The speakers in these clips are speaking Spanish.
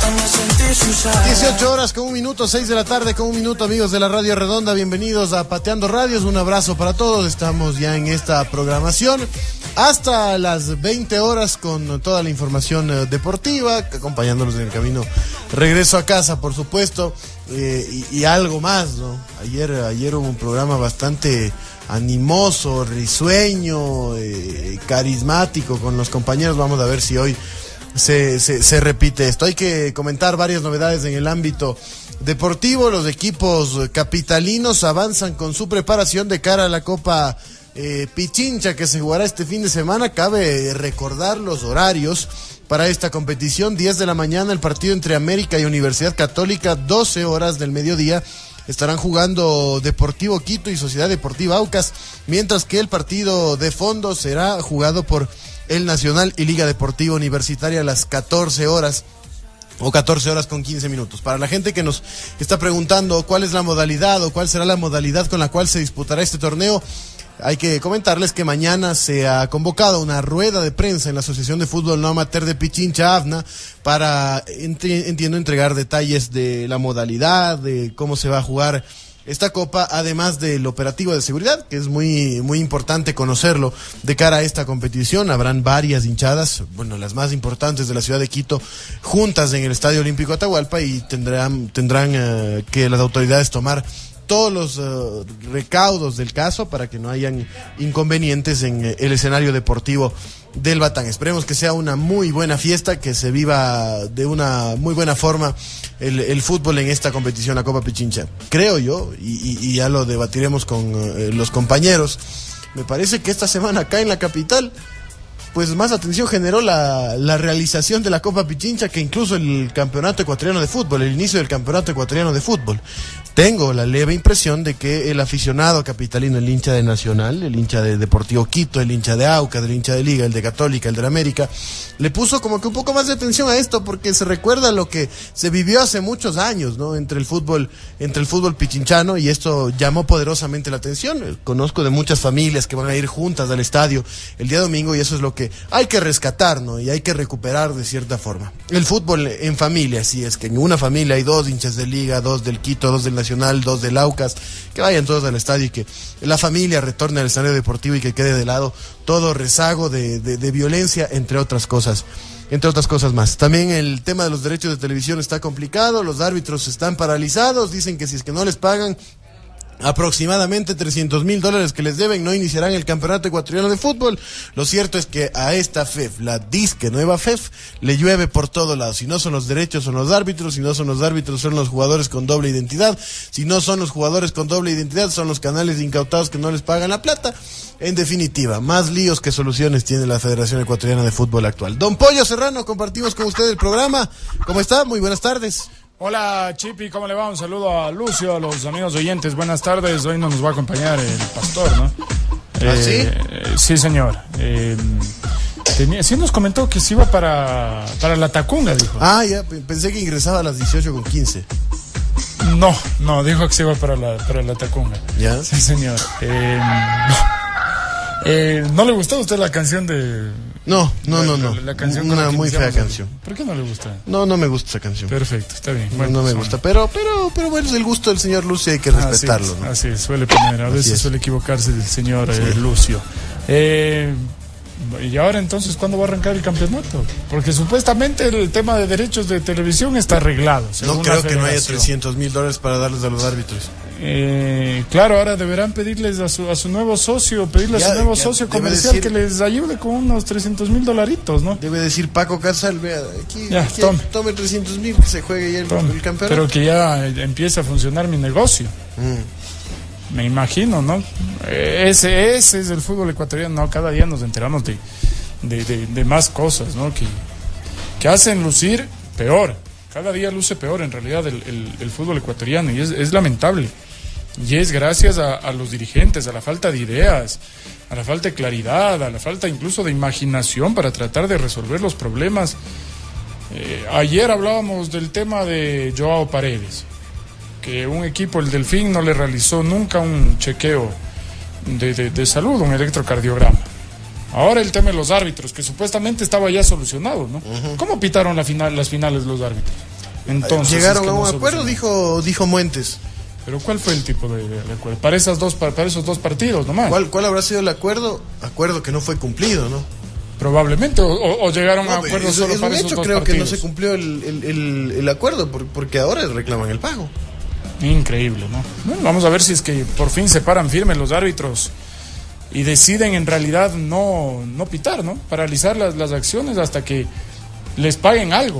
18 horas con un minuto, 6 de la tarde con un minuto, amigos de la Radio Redonda, bienvenidos a Pateando Radios, un abrazo para todos, estamos ya en esta programación hasta las 20 horas con toda la información deportiva, acompañándonos en el camino, regreso a casa, por supuesto, y algo más, ¿no? Ayer hubo un programa bastante animoso, risueño, carismático con los compañeros, vamos a ver si hoy se repite esto. Hay que comentar varias novedades en el ámbito deportivo. Los equipos capitalinos avanzan con su preparación de cara a la Copa Pichincha que se jugará este fin de semana. Cabe recordar los horarios para esta competición: 10 de la mañana el partido entre América y Universidad Católica, 12 horas del mediodía estarán jugando Deportivo Quito y Sociedad Deportiva Aucas, mientras que el partido de fondo será jugado por el Nacional y Liga Deportiva Universitaria a las 14 horas o 14 horas con 15 minutos. Para la gente que nos está preguntando cuál es la modalidad o cuál será la modalidad con la cual se disputará este torneo, hay que comentarles que mañana se ha convocado una rueda de prensa en la Asociación de Fútbol No Amateur de Pichincha, AFNA, para, entiendo, entregar detalles de la modalidad, de cómo se va a jugar esta copa, además del operativo de seguridad, que es muy importante conocerlo de cara a esta competición. Habrán varias hinchadas, bueno, las más importantes de la ciudad de Quito, juntas en el Estadio Olímpico Atahualpa, y tendrán que las autoridades tomar todos los recaudos del caso para que no hayan inconvenientes en el escenario deportivo del Batán. Esperemos que sea una muy buena fiesta, que se viva de una muy buena forma el fútbol en esta competición, la Copa Pichincha. Creo yo, y ya lo debatiremos con los compañeros, me parece que esta semana acá en la capital, pues más atención generó la realización de la Copa Pichincha que incluso el Campeonato Ecuatoriano de Fútbol, el inicio del Campeonato Ecuatoriano de Fútbol. Tengo la leve impresión de que el aficionado capitalino, el hincha de Nacional, el hincha de Deportivo Quito, el hincha de Aucas, el hincha de Liga, el de Católica, el de América, le puso como que un poco más de atención a esto, porque se recuerda lo que se vivió hace muchos años, ¿no? Entre el fútbol pichinchano, y esto llamó poderosamente la atención. Conozco de muchas familias que van a ir juntas al estadio el día domingo, y eso es lo que hay que rescatar, ¿no? Y hay que recuperar de cierta forma. El fútbol en familia, si es que en una familia hay 2 hinchas de Liga, 2 del Quito, 2 del Nacional, 2 del Aucas, que vayan todos al estadio y que la familia retorne al escenario deportivo y que quede de lado todo rezago de violencia, entre otras cosas más. También el tema de los derechos de televisión está complicado, los árbitros están paralizados, dicen que si es que no les pagan aproximadamente $300,000 que les deben, no iniciarán el Campeonato Ecuatoriano de Fútbol. Lo cierto es que a esta FEF, la disque nueva FEF, le llueve por todos lados. Si no son los derechos, son los árbitros. Si no son los árbitros, son los jugadores con doble identidad. Si no son los jugadores con doble identidad, son los canales incautados que no les pagan la plata. En definitiva, más líos que soluciones tiene la Federación Ecuatoriana de Fútbol actual. Don Pollo Serrano, compartimos con usted el programa. ¿Cómo está? Muy buenas tardes. Hola Chipi, ¿cómo le va? Un saludo a Lucio, a los amigos oyentes, buenas tardes. Hoy nos va a acompañar el pastor, ¿no? ¿Ah, sí? Sí, señor. Sí nos comentó que se iba para la Tacunga, dijo. Ah, ya, pensé que ingresaba a las 18:15. No, dijo que se iba para la Tacunga. ¿Ya? Sí, señor. ¿No le gustó a usted la canción de...? No. La canción una muy fea canción. ¿Por qué no le gusta? No me gusta esa canción. Perfecto, está bien. Bueno, no me gusta, pero bueno, es el gusto del señor Lucio, hay que respetarlo, ¿no? Así es, suele poner, a veces suele equivocarse el señor Lucio. Y ahora entonces, ¿cuándo va a arrancar el campeonato? Porque supuestamente el tema de derechos de televisión está arreglado. No creo que no haya $300,000 para darles a los árbitros. Claro, ahora deberán pedirles a su nuevo socio, comercial que les ayude con unos $300,000, ¿no? Debe decir Paco Casal, vea, aquí tome $300,000, que se juegue ya el campeonato. Pero que ya empiece a funcionar mi negocio. Me imagino, ¿no? Ese es el fútbol ecuatoriano, ¿no? Cada día nos enteramos de más cosas, ¿no? Que hacen lucir peor. Cada día luce peor en realidad el fútbol ecuatoriano, y es lamentable. Y es gracias a los dirigentes, a la falta de ideas, a la falta de claridad, a la falta incluso de imaginación para tratar de resolver los problemas. Ayer hablábamos del tema de Joao Paredes, que un equipo, el Delfín, no le realizó nunca un chequeo de salud, un electrocardiograma. Ahora el tema de los árbitros, que supuestamente estaba ya solucionado, ¿no? ¿Cómo pitaron las finales los árbitros? Entonces, llegaron a un acuerdo, dijo Muentes. Pero ¿cuál fue el tipo de acuerdo? Para esos dos partidos nomás. ¿Cuál habrá sido el acuerdo? Acuerdo que no fue cumplido, ¿no? Probablemente, o llegaron a acuerdos solo para esos dos creo partidos. Que no se cumplió el acuerdo, porque ahora reclaman el pago. Increíble, ¿no? Bueno, vamos a ver si es que por fin se paran firmes los árbitros y deciden en realidad no pitar, ¿no? Paralizar las acciones hasta que les paguen algo.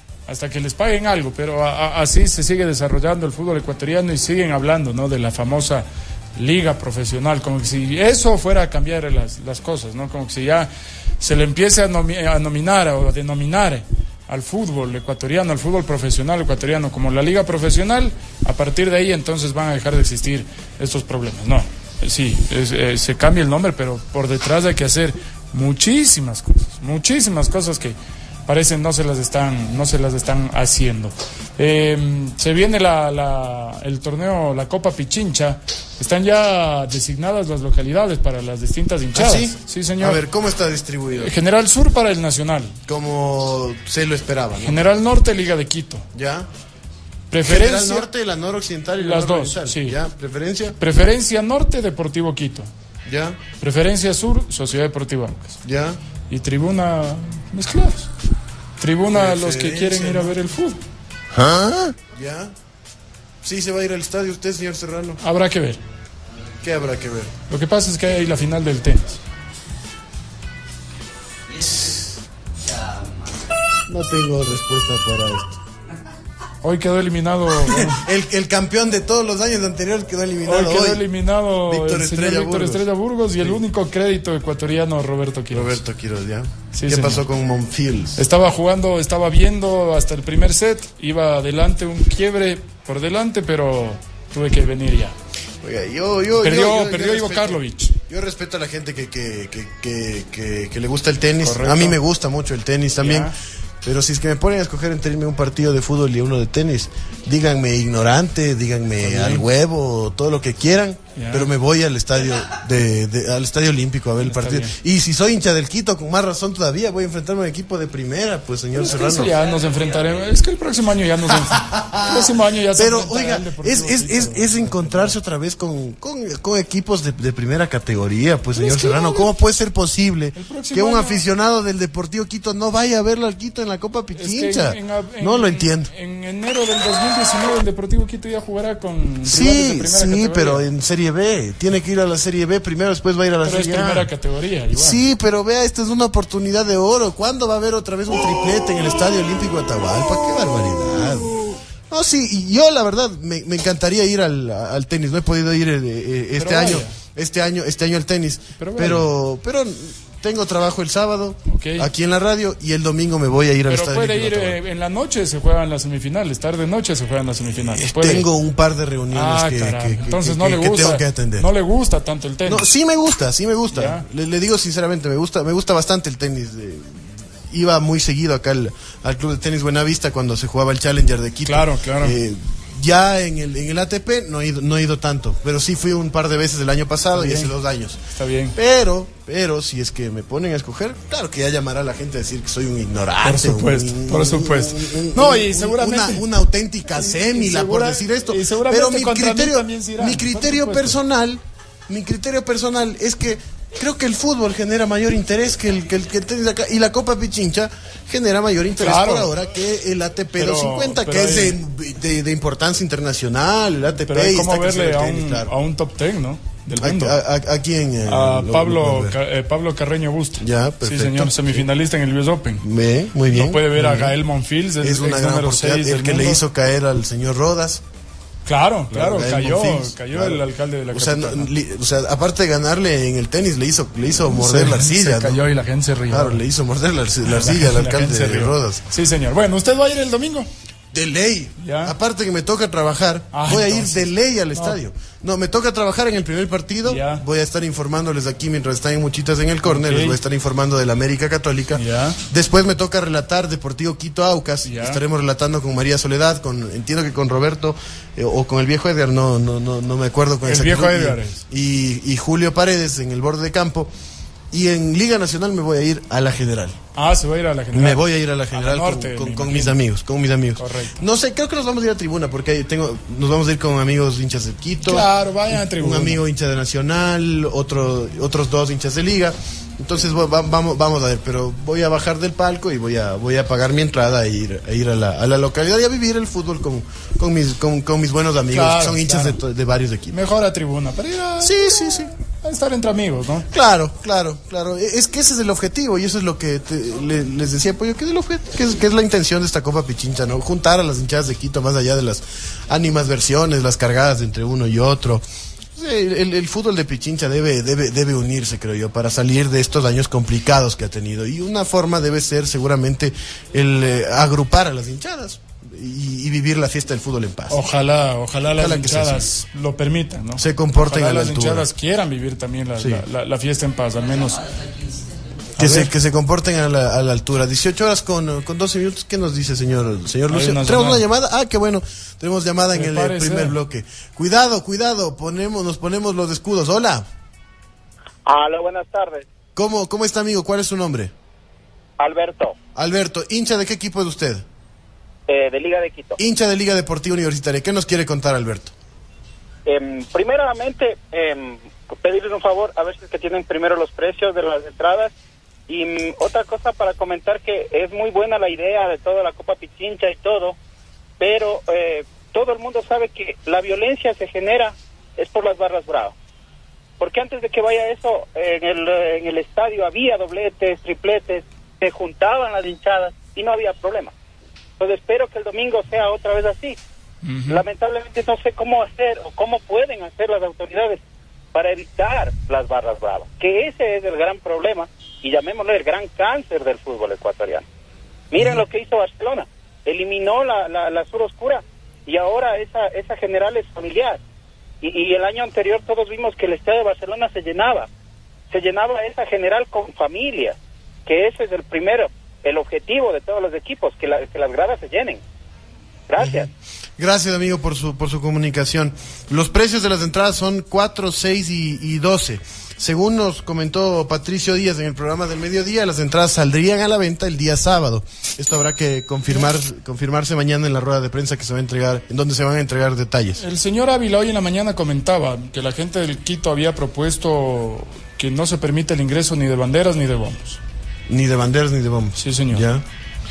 Pero así se sigue desarrollando el fútbol ecuatoriano y siguen hablando, ¿no? De la famosa liga profesional, como que si eso fuera a cambiar las cosas, ¿no? Como que si ya se le empiece a nominar o a denominar al fútbol ecuatoriano, al fútbol profesional ecuatoriano como la liga profesional, a partir de ahí entonces van a dejar de existir estos problemas. No, sí, se cambia el nombre, pero por detrás hay que hacer muchísimas cosas que parecen no se las están haciendo. Se viene el torneo, la Copa Pichincha. Están ya designadas las localidades para las distintas hinchadas. ¿Ah, sí? Sí, señor. A ver, ¿cómo está distribuido? General Sur para el Nacional. Como se lo esperaba, ¿no? General Norte, Liga de Quito. Ya. Preferencia. General Norte, la Noroccidental y la las dos, Nororiental. sí. Ya. Preferencia. Preferencia Norte, Deportivo Quito. Ya. Preferencia Sur, Sociedad Deportiva Aucas. Ya. Y tribuna mezclados. Tribuna a los que quieren ir a ver el fútbol. ¿Ah? Ya. Sí, se va a ir al estadio usted, señor Serrano. Habrá que ver. ¿Qué habrá que ver? Lo que pasa es que hay la final del tenis. No tengo respuesta para esto. Hoy quedó eliminado. el campeón de todos los años anteriores quedó eliminado. Hoy quedó eliminado Víctor el señor Víctor Estrella Burgos y el único crédito ecuatoriano, Roberto Quiroz. Ya. Sí, ¿Qué señor. pasó con Monfils? Estaba viendo hasta el primer set, iba adelante, un quiebre por delante, pero tuve que venir ya. Oiga, Perdió Ivo Karlovic. Yo respeto a la gente que le gusta el tenis. Correcto. A mí me gusta mucho el tenis también. Ya. Pero si es que me ponen a escoger entre irme un partido de fútbol y uno de tenis, díganme ignorante, díganme al huevo, todo lo que quieran, ya. Pero me voy al estadio al estadio olímpico a ver el partido. Y si soy hincha del Quito, con más razón todavía, voy a enfrentarme a un equipo de primera, pues señor Serrano. Ya nos enfrentaremos. Es que el próximo año ya nos enfrentaremos. El próximo año ya se Pero enfrentará oiga, el Deportivo Quito. es encontrarse otra vez con equipos de primera categoría, pues señor Es que Serrano. ¿Cómo puede ser posible que un año... aficionado del Deportivo Quito no vaya a verlo al Quito en la Copa Pichincha? No lo entiendo. En enero del 2019 el Deportivo Quito ya jugará con rivales de primera categoría. Pero en Serie B. Tiene que ir a la Serie B primero, después va a ir a la Serie A. Pero es primera categoría, igual. Sí, pero vea, esta es una oportunidad de oro. ¿Cuándo va a haber otra vez un triplete en el Estadio Olímpico de Atahualpa? ¡Qué barbaridad! No, sí, y yo la verdad me encantaría ir al tenis. No he podido ir este año al tenis. Pero tengo trabajo el sábado, aquí en la radio, y el domingo me voy a ir al Estadio Olímpico. Pero puede ir en la noche, se juegan las semifinales, tarde-noche se juegan las semifinales. Tengo un par de reuniones entonces no le gusta, que tengo que atender. No le gusta tanto el tenis. No, sí me gusta. Le digo sinceramente, me gusta bastante el tenis. Iba muy seguido acá al Club de Tenis Buenavista cuando se jugaba el Challenger de Quito. Claro. Ya en el ATP no he ido tanto, pero sí fui un par de veces el año pasado y hace 2 años. Está bien. Pero si es que me ponen a escoger, claro que ya llamará a la gente a decir que soy un ignorante. Por supuesto. No, y seguramente una auténtica sémila por decir esto. Pero mi criterio personal es que creo que el fútbol genera mayor interés que el tenis acá, y la Copa Pichincha genera mayor interés por ahora que el ATP 250, que es de importancia internacional, el ATP. Pero hay como verle a un top 10, ¿no? Del mundo. ¿A quién? A Pablo Carreño Busto. Ya, perfecto. Sí, señor, semifinalista en el US Open. Muy bien. No puede ver a Gael Monfils, es una gran número 6 el que le hizo caer al señor Rodas. Claro, cayó el alcalde de la capital. O sea, aparte de ganarle en el tenis, le hizo morder la arcilla. Se cayó y la gente se rió. Claro, le hizo morder la arcilla al alcalde de Rodas. Sí, señor. Bueno, ¿usted va a ir el domingo? De ley. ¿Ya? Aparte que me toca trabajar, voy a ir de ley al estadio. No, me toca trabajar en el primer partido. Ya. Voy a estar informándoles aquí mientras están en Muchitas en el córner. Les voy a estar informando de la América Católica. Ya. Después me toca relatar Deportivo Quito Aucas. Ya. Estaremos relatando con María Soledad, entiendo que con Roberto o con el viejo Edgar, no me acuerdo con el viejo Edgar y Julio Paredes en el borde de campo. Y en Liga Nacional me voy a ir a la General. Ah, se va a ir a la general. Me voy a ir a la general norte, con mis amigos, Correcto. No sé, creo que nos vamos a ir a tribuna porque nos vamos a ir con amigos hinchas de Quito. Claro, vayan a tribuna. Un amigo hincha de Nacional, otros dos hinchas de Liga. Entonces vamos a ver, pero voy a bajar del palco y voy a pagar mi entrada e ir a la localidad y a vivir el fútbol con mis buenos amigos, claro, que son hinchas claro. de varios equipos. Mejor a tribuna, para ir a... Sí. A estar entre amigos, ¿no? Claro. Es que ese es el objetivo y eso es lo que les decía, Pollo, que es la intención de esta Copa Pichincha, ¿no? Juntar a las hinchadas de Quito más allá de las animadversiones, las cargadas entre uno y otro. El fútbol de Pichincha debe unirse, creo yo, para salir de estos años complicados que ha tenido. Y una forma debe ser seguramente el agrupar a las hinchadas y vivir la fiesta del fútbol en paz. Ojalá las hinchadas lo permitan, ¿no? Se comporten a la altura. Las hinchadas quieran vivir también la fiesta en paz, al menos. Que se comporten a la altura. 18 horas con 12 minutos. ¿Qué nos dice, señor Lucio? ¿Tenemos una llamada? Ah, qué bueno. Tenemos llamada en el primer bloque. Cuidado. Nos ponemos los escudos. Hola. Hola, buenas tardes. ¿Cómo está, amigo? ¿Cuál es su nombre? Alberto, ¿hincha de qué equipo es usted? de Liga de Quito. Hincha de Liga Deportiva Universitaria. ¿Qué nos quiere contar, Alberto? Primeramente, pedirles un favor, a ver si es que tienen primero los precios de las entradas. Y otra cosa para comentar, que es muy buena la idea de toda la Copa Pichincha y todo, pero todo el mundo sabe que la violencia se genera es por las barras bravas. Porque antes de que vaya eso, en el estadio había dobletes, tripletes, se juntaban las hinchadas y no había problema. Pues espero que el domingo sea otra vez así. Uh-huh. Lamentablemente no sé cómo hacer o cómo pueden hacer las autoridades para evitar las barras bravas, que ese es el gran problema y llamémoslo el gran cáncer del fútbol ecuatoriano. Miren lo que hizo Barcelona, eliminó la sur oscura y ahora esa general es familiar. Y el año anterior todos vimos que el estadio de Barcelona se llenaba esa general con familias, que ese es el objetivo de todos los equipos, que las gradas se llenen. Gracias. Gracias, amigo, por su comunicación. Los precios de las entradas son 4, 6 y 12. Según nos comentó Patricio Díaz en el programa del mediodía, las entradas saldrían a la venta el día sábado. Esto habrá que confirmarse mañana en la rueda de prensa que se va a entregar, en donde se van a entregar detalles. El señor Ávila hoy en la mañana comentaba que la gente del Quito había propuesto que no se permite el ingreso ni de banderas ni de bombos. Ni de banderas ni de bombos. Sí, señor. ¿Ya?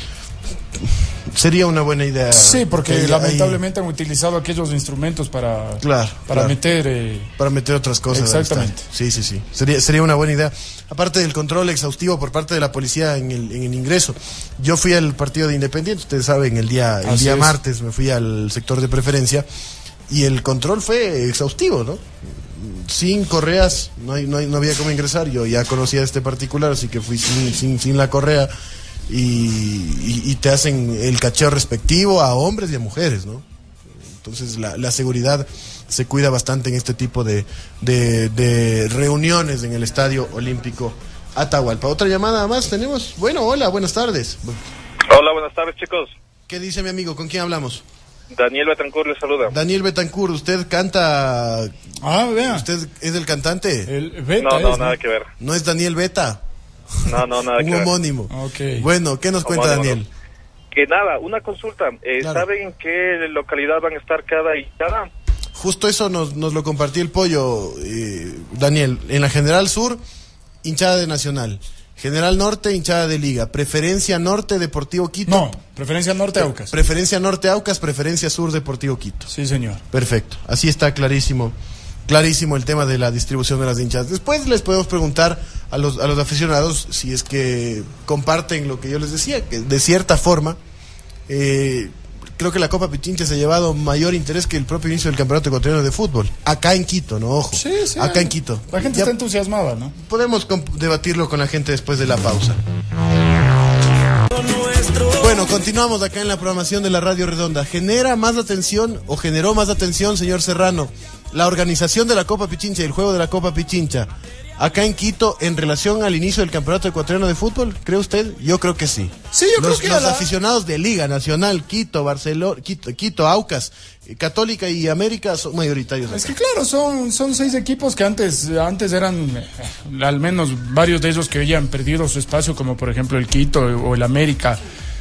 Sería una buena idea. Sí, porque lamentablemente han utilizado aquellos instrumentos para meter otras cosas. Exactamente. Sí. Sería una buena idea. Aparte del control exhaustivo por parte de la policía en el ingreso. Yo fui al partido de Independiente, ustedes saben, el día martes me fui al sector de preferencia y el control fue exhaustivo, ¿no? Sin correas, no había cómo ingresar. Yo ya conocía este particular, así que fui sin la correa. Y te hacen el cacheo respectivo a hombres y a mujeres, ¿no? Entonces la seguridad se cuida bastante en este tipo de reuniones en el Estadio Olímpico Atahualpa. Otra llamada más tenemos. Bueno, hola, buenas tardes. Hola, buenas tardes, chicos. ¿Qué dice mi amigo? ¿Con quién hablamos? Daniel Betancourt le saluda. Daniel Betancourt, ¿usted canta? Vea. ¿Usted es el cantante? El Beta. No, nada que ver. ¿No es Daniel Beta? No, nada que ver. Un homónimo. Okay. Bueno, ¿qué nos cuenta Daniel? Que nada, una consulta. Claro. ¿Saben en qué localidad van a estar cada hinchada? Justo eso nos lo compartió el Pollo, Daniel. En la General Sur, hinchada de Nacional. General Norte, hinchada de Liga. Preferencia Norte, Deportivo Quito. No, Preferencia Norte, Aucas. Preferencia Norte, Aucas. Preferencia Sur, Deportivo Quito. Sí, señor. Perfecto. Así está clarísimo el tema de la distribución de las hinchadas. Después les podemos preguntar a los aficionados si es que comparten lo que yo les decía, que de cierta forma creo que la Copa Pichincha se ha llevado mayor interés que el propio inicio del Campeonato Ecuatoriano de Fútbol. Acá en Quito, ¿no? Ojo. Sí. Acá en Quito. La gente está entusiasmada, ¿no? Podemos debatirlo con la gente después de la pausa. Bueno, continuamos acá en la programación de la Radio Redonda. ¿Generó más atención, señor Serrano, la organización de la Copa Pichincha y el juego de la Copa Pichincha acá en Quito en relación al inicio del campeonato ecuatoriano de fútbol? ¿Cree usted? Yo creo que sí. Sí, yo creo que los aficionados de Liga Nacional, Quito, Barcelona, Quito, Aucas, Católica y América son mayoritarios. Es que claro, son 6 equipos que antes eran, al menos varios de ellos que hoy han perdido su espacio, como por ejemplo el Quito o el América.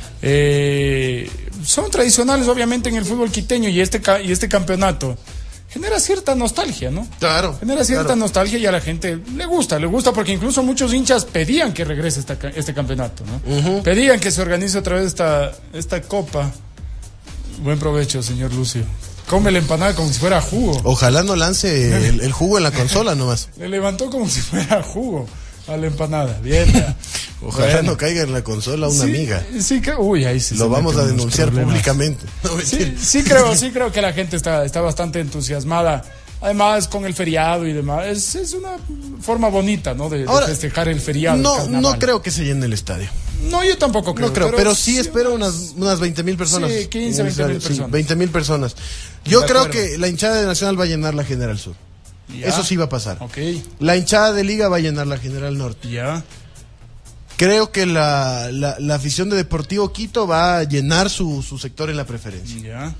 Son tradicionales obviamente en el fútbol quiteño y este campeonato genera cierta nostalgia, ¿no? Claro. Genera cierta nostalgia y a la gente le gusta porque incluso muchos hinchas pedían que regrese este campeonato, ¿no? Pedían que se organice otra vez esta copa. Buen provecho, señor Lucio. Come la empanada como si fuera jugo. Ojalá no lance el jugo en la consola nomás. Le levantó como si fuera jugo a la empanada. Bien. Ojalá no caiga en la consola una amiga. Sí, ahí sí. Lo vamos a denunciar públicamente. No, sí creo que la gente está bastante entusiasmada. Además, con el feriado y demás, es una forma bonita, ¿no? De festejar el feriado. No creo que se llene el estadio. No, yo tampoco creo. No creo, pero sí espero unas 20,000 personas. Sí, 15, 20,000 personas. Sí, 20,000 personas. Yo creo que la hinchada de Nacional va a llenar la General Sur. Ya. Eso sí va a pasar. Okay. La hinchada de Liga va a llenar la General Norte. Ya. Creo que la afición de Deportivo Quito va a llenar su sector en la preferencia. Ya.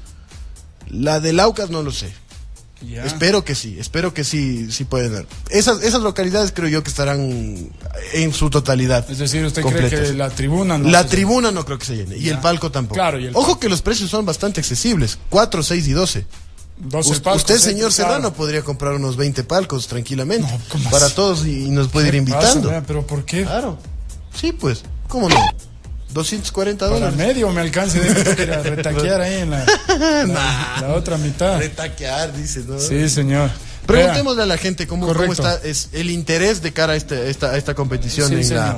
La del Aucas no lo sé. Ya. Espero que sí pueden dar. Esas localidades creo yo que estarán en su totalidad. Es decir, ¿usted completas. cree que la tribuna no? La tribuna no creo que se llene. Y el palco tampoco. Claro, Ojo que los precios son bastante accesibles. 4, 6 y 12. 12 palcos. Usted, señor claro. Serrano, podría comprar unos 20 palcos tranquilamente. No, ¿cómo para así? todos y nos puede ir invitando. ¿Pero por qué? Claro. Sí, pues. ¿Cómo no? $240. Para medio me alcance de a retaquear ahí en la otra mitad. Retaquear, dice, ¿no? Sí, señor. Preguntémosle a la gente cómo está el interés de cara a esta competición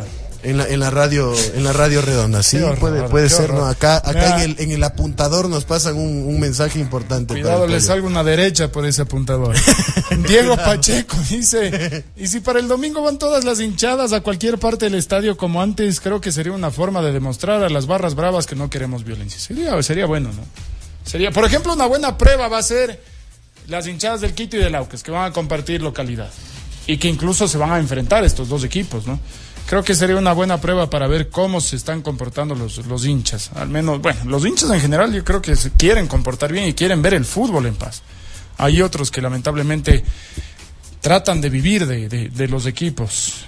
en la radio redonda. Sí, puede ser, ¿no? Acá en el apuntador nos pasan un mensaje importante. Cuidado, le salga una derecha por ese apuntador. Diego Pacheco dice, y si para el domingo van todas las hinchadas a cualquier parte del estadio como antes, creo que sería una forma de demostrar a las barras bravas que no queremos violencia. Sería bueno, ¿no? Sería, por ejemplo, una buena prueba va a ser las hinchadas del Quito y del Aucas, que van a compartir localidad y que incluso se van a enfrentar estos dos equipos, ¿no? Creo que sería una buena prueba para ver cómo se están comportando los hinchas. Al menos, bueno, los hinchas en general yo creo que se quieren comportar bien y quieren ver el fútbol en paz. Hay otros que lamentablemente tratan de vivir de los equipos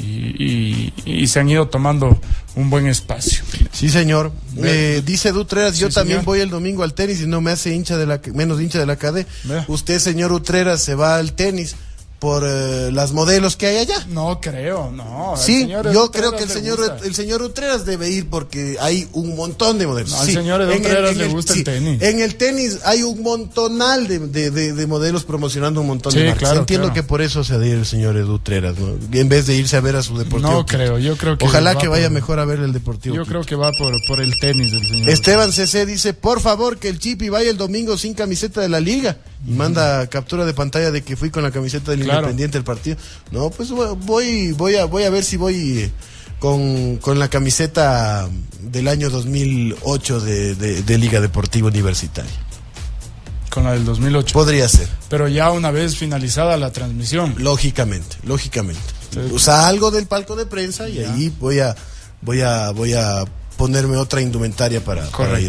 y se han ido tomando un buen espacio. Sí, señor. Dice Utreras, yo también voy el domingo al tenis y no me hace menos hincha de la KD. Usted, señor Utreras, se va al tenis por las modelos que hay allá. No creo, no. Sí, yo creo que el señor Utreras debe ir porque hay un montón de modelos. No, al señor Utreras le gusta el tenis. En el tenis hay un montonal de modelos promocionando un montón de marcas. Claro, entiendo que por eso se adhiere el señor Utreras, ¿no? En vez de irse a ver a su Deportivo. No creo, yo creo que ojalá que vaya mejor a ver el Deportivo. Yo creo que va por el tenis del señor. Esteban CC dice, por favor, que el Chipi vaya el domingo sin camiseta de la Liga. Y manda captura de pantalla de que fui con la camiseta del Independiente del partido. No, pues voy a ver si voy con la camiseta del año 2008 de Liga Deportiva Universitaria. Con la del 2008. Podría ser. Pero ya una vez finalizada la transmisión. Lógicamente. Sí. Salgo del palco de prensa y ahí voy a ponerme otra indumentaria para ir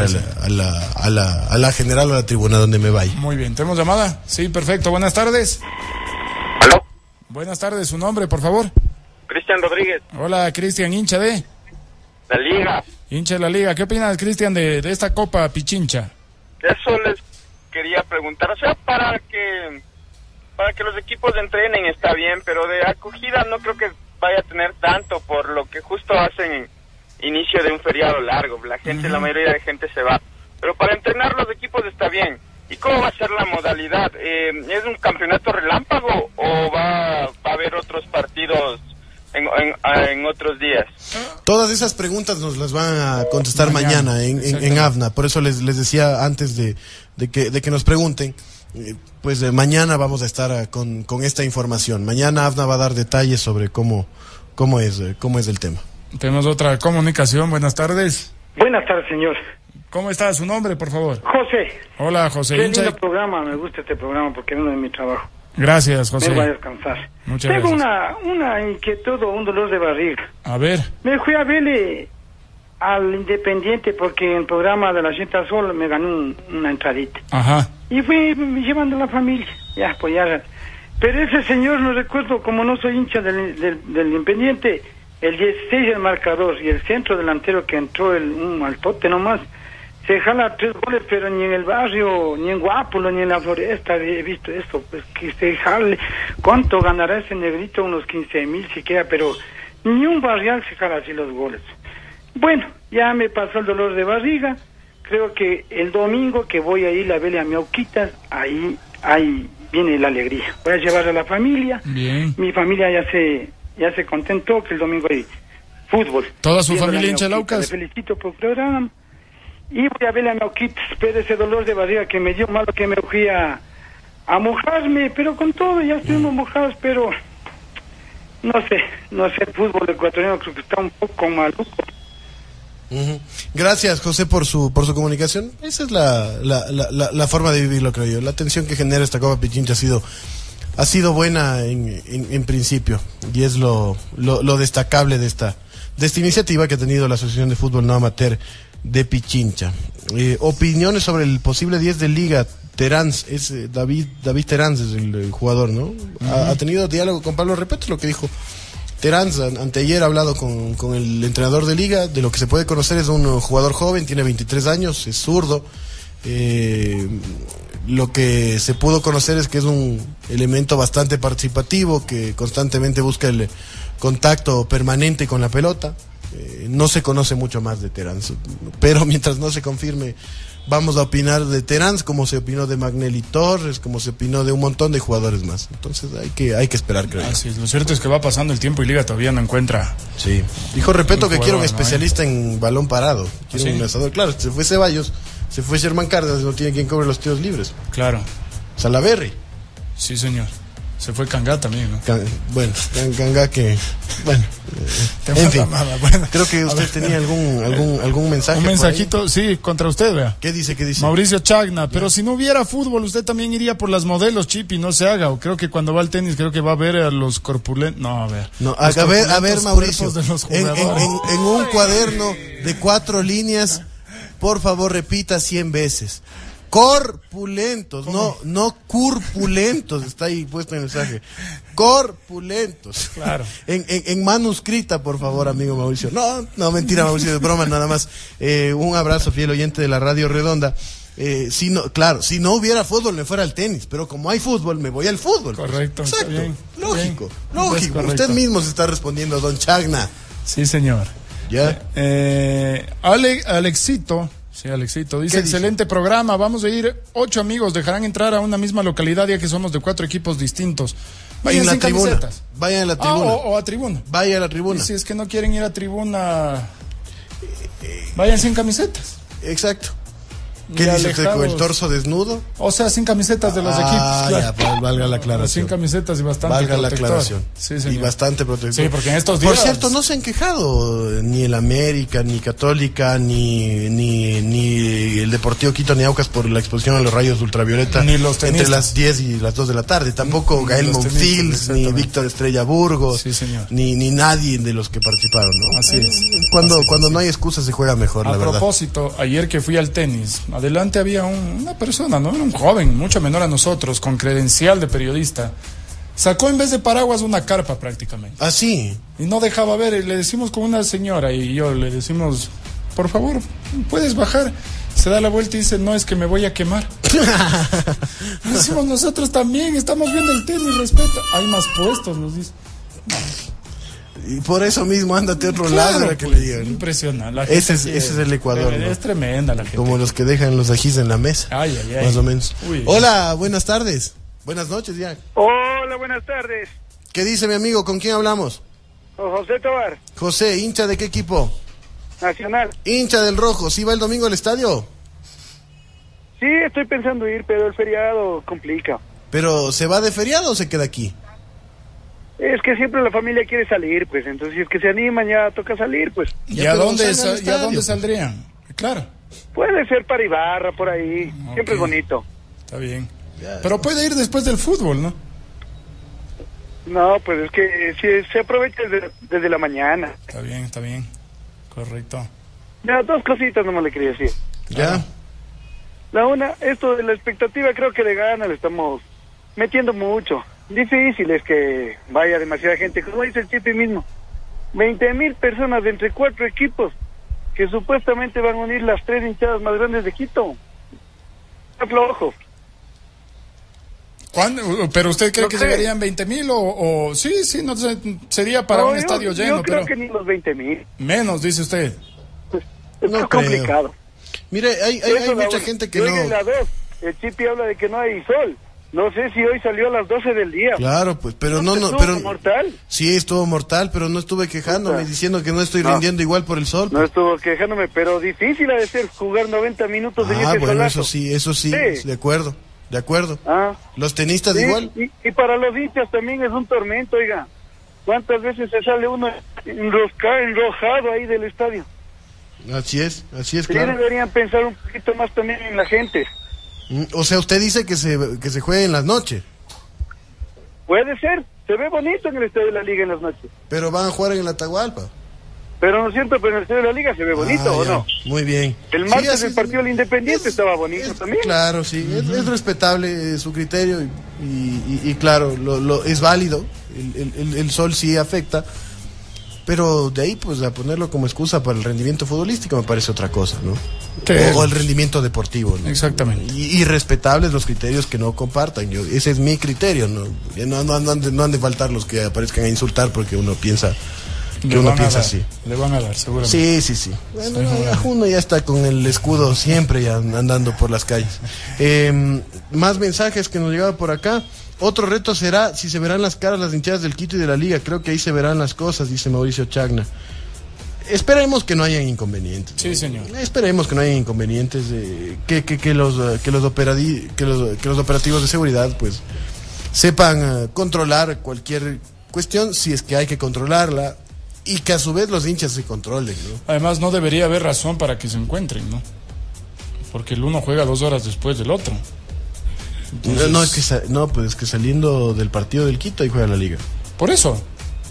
a la general o a la tribuna donde me vaya. Muy bien, ¿tenemos llamada? Sí, perfecto. Buenas tardes. ¿Aló? Buenas tardes, su nombre, por favor. Cristian Rodríguez. Hola, Cristian, hincha de la Liga. Hincha de la Liga. ¿Qué opinas, Cristian, de esta Copa Pichincha? Eso les quería preguntar. O sea, para que los equipos entrenen está bien, pero de acogida no creo que vaya a tener tanto por lo que justo hacen inicio de un feriado largo. La mayoría de gente se va. Pero para entrenar los equipos está bien. ¿Y cómo va a ser la modalidad? ¿Es un campeonato relámpago o va a haber otros partidos en otros días? Todas esas preguntas nos las van a contestar mañana en AFNA. Por eso les decía antes de que nos pregunten. Pues mañana vamos a estar con esta información. Mañana AFNA va a dar detalles sobre cómo es el tema. Tenemos otra comunicación. Buenas tardes. Buenas tardes, señor. ¿Cómo está su nombre, por favor? José. Hola, José. Qué lindo programa, me gusta este programa porque es uno de mi trabajo. Gracias, José. Me voy a descansar. Muchas Tengo gracias. una inquietud o un dolor de barriga. A ver. Me fui a verle al Independiente porque en el programa de la gente al sol me gané una entradita. Ajá. Y fui llevando a la familia. Ya, pues ya. Pero ese señor, no recuerdo, como no soy hincha del Independiente, el 16 el marcador y el centro delantero que entró un altote nomás, se jala 3 goles, pero ni en el barrio, ni en Guápulo, ni en la Floresta he visto esto, pues que se jale. ¿Cuánto ganará ese negrito? Unos 15,000 siquiera, pero ni un barrial se jala así los goles. Bueno, ya me pasó el dolor de barriga. Creo que el domingo que voy a ir a verle a mi Auquitas, ahí viene la alegría. Voy a llevar a la familia. Bien. Mi familia ya se contentó que el domingo hay fútbol. ¿Toda su Viendo familia a hincha mi Laucas? Auquitas, le felicito por el programa. Y voy a verle a mi Auquitas, pero ese dolor de barriga que me dio, malo que me fui a mojarme, pero con todo ya estuvimos mojados, pero no sé, el fútbol ecuatoriano creo que está un poco maluco. Gracias, José, por su comunicación. Esa es la forma de vivirlo, creo yo. La atención que genera esta Copa Pichincha ha sido buena en principio, y es lo destacable de esta iniciativa que ha tenido la Asociación de Fútbol No Amateur de Pichincha. Opiniones sobre el posible 10 de Liga. Terans, es David Terans es el jugador, ¿no? Ha tenido diálogo con Pablo Repeto, lo que dijo Terans anteayer. Ha hablado con el entrenador de Liga. De lo que se puede conocer, es un jugador joven, tiene 23 años, es zurdo. Lo que se pudo conocer es que es un elemento bastante participativo, que constantemente busca el contacto permanente con la pelota. No se conoce mucho más de Terans, pero mientras no se confirme, vamos a opinar de Terans como se opinó de Magnelli Torres, como se opinó de un montón de jugadores más. Entonces hay que esperar, creo yo. Así es. Lo cierto es que va pasando el tiempo y Liga todavía no encuentra. Sí. Dijo Repeto que quiere un ¿no? especialista en balón parado. Quiere un lanzador. Claro, se fue Ceballos, se fue Sherman Cárdenas, no tiene quien cobre los tiros libres. Claro. Salaverry. Sí, señor. Se fue Cangá también, ¿no? Bueno, Cangá que... Bueno, en fin. Bueno, creo que usted tenía algún mensaje. Un mensajito, sí, contra usted, vea. ¿Qué dice? Mauricio Chagna, pero si no hubiera fútbol, usted también iría por las modelos, Chipi, no se haga. O creo que cuando va al tenis, creo que va a ver a los corpulentos. No, a ver. No, a ver, Mauricio, en un cuaderno de 4 líneas, por favor, repita 100 veces. Corpulentos, no curpulentos, está ahí puesto en el mensaje. Corpulentos. Claro. En manuscrita, por favor, amigo Mauricio. No, mentira, Mauricio, de broma, nada más. Un abrazo, fiel oyente de la Radio Redonda. Si no hubiera fútbol, me fuera al tenis, pero como hay fútbol, me voy al fútbol. Correcto. Exacto. Bien, lógico. Correcto. Usted mismo se está respondiendo, don Chagna. Sí, señor. ¿Ya? Alexito. Sí, Alexito, dice, excelente programa, vamos a ir, 8 amigos, dejarán entrar a una misma localidad ya que somos de 4 equipos distintos. Vayan sin camisetas. Vayan a la tribuna. O a tribuna. Vaya a la tribuna. Y si es que no quieren ir a tribuna, vayan sin camisetas. Exacto. ¿Qué dice usted, con el torso desnudo? O sea, sin camisetas de los equipos. Claro. Ya, pues, valga la aclaración. Sin camisetas y bastante valga protector. la aclaración. Sí, señor. Y bastante protector. Sí, porque en estos días... Por cierto, no se han quejado ni el América, ni Católica, ni el Deportivo Quito, ni Aucas por la exposición a los rayos ultravioleta ni los tenistas. entre las 10 y las 2 de la tarde. Tampoco Gael Monfils, ni Víctor Estrella Burgos, sí, señor. ni nadie de los que participaron, ¿no? Así es. Cuando no hay excusa se juega mejor, la verdad. A propósito, ayer que fui al tenis, adelante había una persona, ¿no? Era un joven, mucho menor a nosotros, con credencial de periodista. Sacó en vez de paraguas una carpa prácticamente. ¿Ah, sí? Y no dejaba ver, y le decimos con una señora y yo le decimos, por favor, ¿puedes bajar? Se da la vuelta y dice, no, es que me voy a quemar. Le decimos nosotros también, estamos viendo el tenis, respeta. Hay más puestos, nos dice. No. Y por eso mismo ándate a otro Claro, lado, que pues, le digan, ¿no? Impresionante. Ese es el Ecuador, ¿no? Es tremenda la gente. Como los que dejan los ajís en la mesa. Ay. Más o menos. Uy. Hola, buenas tardes. Buenas noches, ya. Hola, buenas tardes. ¿Qué dice mi amigo? ¿Con quién hablamos? Con José Tobar, José, ¿hincha de qué equipo? Nacional. Hincha del Rojo. ¿Sí va el domingo al estadio? Sí, estoy pensando ir, pero el feriado complica. ¿Pero se va de feriado o se queda aquí? Es que siempre la familia quiere salir, pues, entonces si es que se animan ya toca salir, pues. ¿Y a dónde saldrían? Claro. Puede ser para Ibarra, por ahí, siempre es bonito. Está bien. Ya. Pero puede ir después del fútbol, ¿no? No, pues es que si se aprovecha desde la mañana. Está bien, correcto. Ya, dos cositas nomás le quería decir. Ya. La una, esto de la expectativa, creo que de gana le estamos metiendo mucho. Difícil es que vaya demasiada gente, como dice el Chipi mismo. 20,000 personas de entre 4 equipos que supuestamente van a unir las 3 hinchadas más grandes de Quito. Está flojo. ¿Cuándo? ¿Pero usted cree que llegarían 20,000 o sí, no sé, sería para un estadio lleno? Yo creo pero que ni los 20,000. menos, dice usted. Pues, es No complicado. Mire, hay mucha gente que no... La 2, el Chipi habla de que no hay sol. No sé si hoy salió a las 12 del día. Claro, pues, pero no, Estuvo mortal. Sí, estuvo mortal, pero no estuve quejándome, diciendo que no estoy rindiendo igual por el sol. No estuvo quejándome, pero difícil ha de ser jugar 90 minutos en este bueno, solazo. eso sí, de acuerdo. Los tenistas sí, igual. Y para los hinchas también es un tormento, oiga. ¿Cuántas veces se sale uno enrojado ahí del estadio? Así es, Sí, claro. deberían pensar un poquito más también en la gente. O sea, usted dice que se juegue en las noches. Puede ser, se ve bonito en el estadio de la Liga en las noches. Pero van a jugar en el Atahualpa. Pero no es cierto, pero en el estadio de la Liga se ve bonito, ¿o ya. no? Muy bien. El martes así el partido del Independiente estaba bonito también. Claro, sí, es respetable su criterio y claro, es válido. El sol sí afecta. Pero de ahí, pues, a ponerlo como excusa para el rendimiento futbolístico me parece otra cosa, ¿no? O el rendimiento deportivo, ¿no? Exactamente. Y respetables los criterios que no compartan. Ese es mi criterio, ¿no? No han de faltar los que aparezcan a insultar porque uno piensa así. Le van a dar, seguramente. Sí. Bueno, uno ya está con el escudo siempre ya andando por las calles. Más mensajes que nos llegaban por acá. Otro reto será si se verán las caras las hinchadas del Quito y de la Liga. Creo que ahí se verán las cosas, dice Mauricio Chagna. Esperemos que no hayan inconvenientes. Sí, señor. Esperemos que no haya inconvenientes, que los operativos de seguridad pues sepan controlar cualquier cuestión si es que hay que controlarla y que a su vez los hinchas se controlen, ¿no? Además no debería haber razón para que se encuentren, ¿no? Porque el uno juega 2 horas después del otro. Entonces... es que saliendo del partido del Quito ahí juega la Liga. Por eso.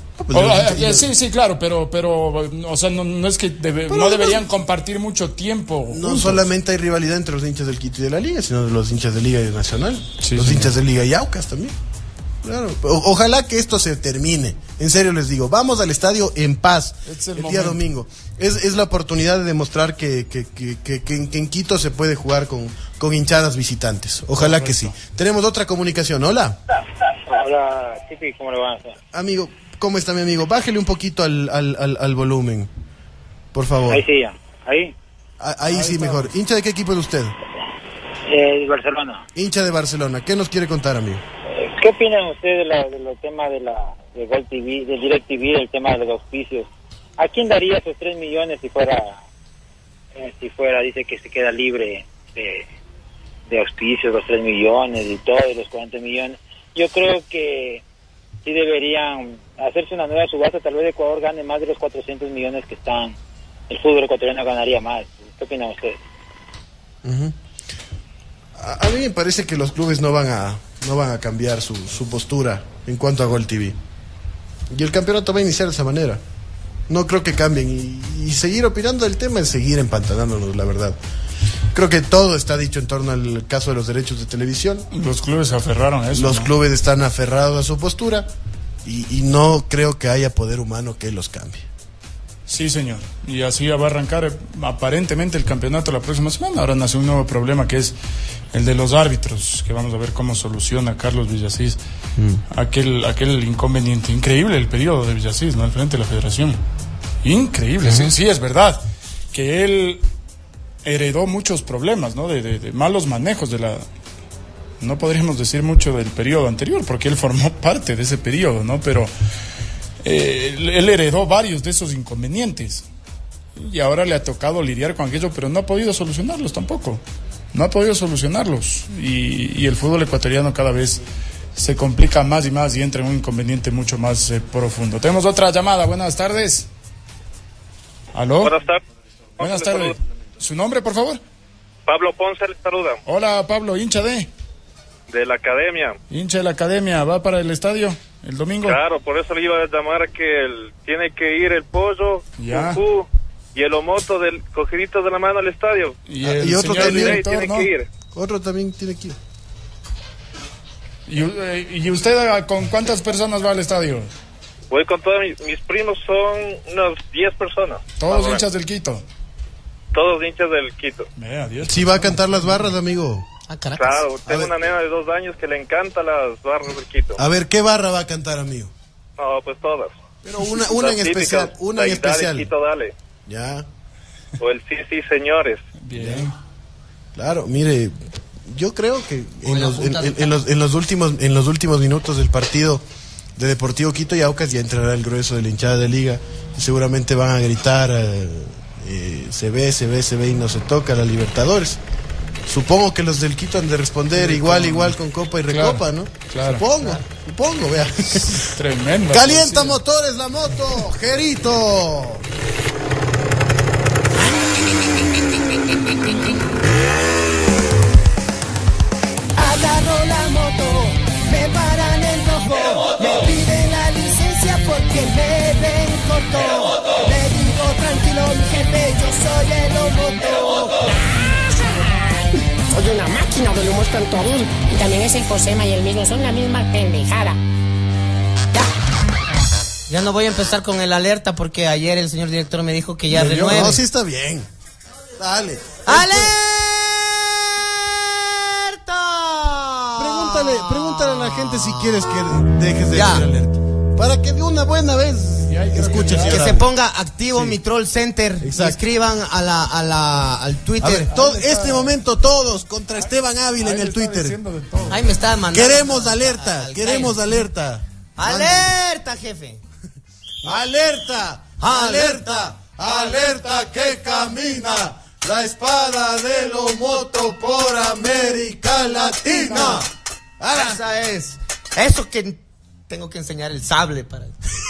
Sí, claro, pero o sea, no es que no deberían compartir mucho tiempo. No juntos. Solamente hay rivalidad entre los hinchas del Quito y de la Liga, sino de los hinchas de Liga y Nacional, los hinchas de Liga y Aucas también. Claro. Ojalá que esto se termine. En serio les digo, vamos al estadio en paz el día domingo. Es la oportunidad de demostrar que en Quito se puede jugar con hinchadas visitantes. Ojalá que sí. Tenemos otra comunicación. Hola. Hola, Chipi, ¿cómo le van a hacer? Amigo, ¿cómo está mi amigo? Bájele un poquito al volumen, por favor. Ahí sí, ya. Ahí. Ahí sí, mejor. ¿Hincha de qué equipo es usted? Barcelona. Hincha de Barcelona. ¿Qué nos quiere contar, amigo? ¿Qué opinan ustedes del tema de Gol TV, de DirecTV, del tema de los auspicios? ¿A quién daría esos 3 millones si fuera, dice que se queda libre de auspicios, los 3 millones y todos los 40 millones? Yo creo que sí deberían hacerse una nueva subasta, tal vez Ecuador gane más de los 400 millones que están, el fútbol ecuatoriano ganaría más. ¿Qué opinan ustedes? Uh-huh. A mí me parece que los clubes no van a cambiar su postura en cuanto a Gol TV. Y el campeonato va a iniciar de esa manera. No creo que cambien. Y seguir opinando del tema es seguir empantanándonos, la verdad. Creo que todo está dicho en torno al caso de los derechos de televisión. Los clubes se aferraron a eso. Los clubes están aferrados a su postura y no creo que haya poder humano que los cambie. Sí, señor. Y así va a arrancar aparentemente el campeonato la próxima semana. Ahora nace un nuevo problema que es el de los árbitros, que vamos a ver cómo soluciona Carlos Villasís. Aquel inconveniente. Increíble el periodo de Villasís, ¿no? Al frente de la federación. Increíble. Sí, es verdad que él heredó muchos problemas, ¿no? De malos manejos de la... No podríamos decir mucho del periodo anterior, porque él formó parte de ese periodo, ¿no? Pero... él heredó varios de esos inconvenientes y ahora le ha tocado lidiar con aquello, pero no ha podido solucionarlos tampoco. No ha podido solucionarlos y el fútbol ecuatoriano cada vez se complica más y más y entra en un inconveniente mucho más profundo. Tenemos otra llamada. Buenas tardes. ¿Aló? Buenas tardes. Buenas tardes. ¿Su nombre, por favor? Pablo Ponce le saluda. Hola, Pablo. ¿Hincha de? De la academia. Hincha de la academia. ¿Va para el estadio? el domingo. Claro, por eso le iba a llamar que tiene que ir el pollo, Ya. Fufu y el Omoto del cogidito de la mano al estadio. Y otro señor también director, tiene ¿no? que ir. Otro también tiene que ir. ¿Y usted con cuántas personas va al estadio? Voy con todos mis primos, son unas 10 personas. Todos Ahora, hinchas del Quito. Todos hinchas del Quito. Vea, 10. Sí va a cantar las barras, amigo. Ah, Caracas. Claro, tengo ver. una nena de 2 años que le encanta las barras del Quito. A ver, ¿qué barra va a cantar, amigo? No, pues todas. Pero una Las en típicas, especial, una en Dale, especial. Quito, dale. Ya, O el sí, señores. Bien. claro, mire, yo creo que Con la punta de en los últimos minutos del partido de Deportivo Quito y Aucas ya entrará el grueso de la hinchada de Liga y seguramente van a gritar se ve y no se toca la Libertadores. Supongo que los del Quito han de responder igual con Copa y Recopa, ¿no? Claro. Supongo, vea. Tremendo. Calienta motores la moto, Jerito. Agarro la moto, me paran en rojo, me piden la licencia porque me ven corto. Le digo tranquilo mi jefe, yo soy el Omoto. Soy una máquina del humor cantoril. Y también es el Josema y el mismo, son la misma pendejada. Ya no voy a empezar con el alerta porque ayer el señor director me dijo que ya renueve. No, sí está bien. Dale. ¡Alerta! Pregúntale a la gente si quieres que dejes de Ya. decir alerta. Para que de una buena vez escuche el Que señor se Ávila. ponga activo mi troll center. Exacto. Y escriban al Twitter. A ver, este momento todos contra Esteban Ávila en el Twitter. Ahí me está mandando. Queremos alerta, queremos alerta. ¡Alerta, jefe! ¡Alerta! ¡Alerta! ¡Alerta que camina! La espada de Omoto por América Latina. Ahora. Esa es. Eso que tengo que enseñar el sable para.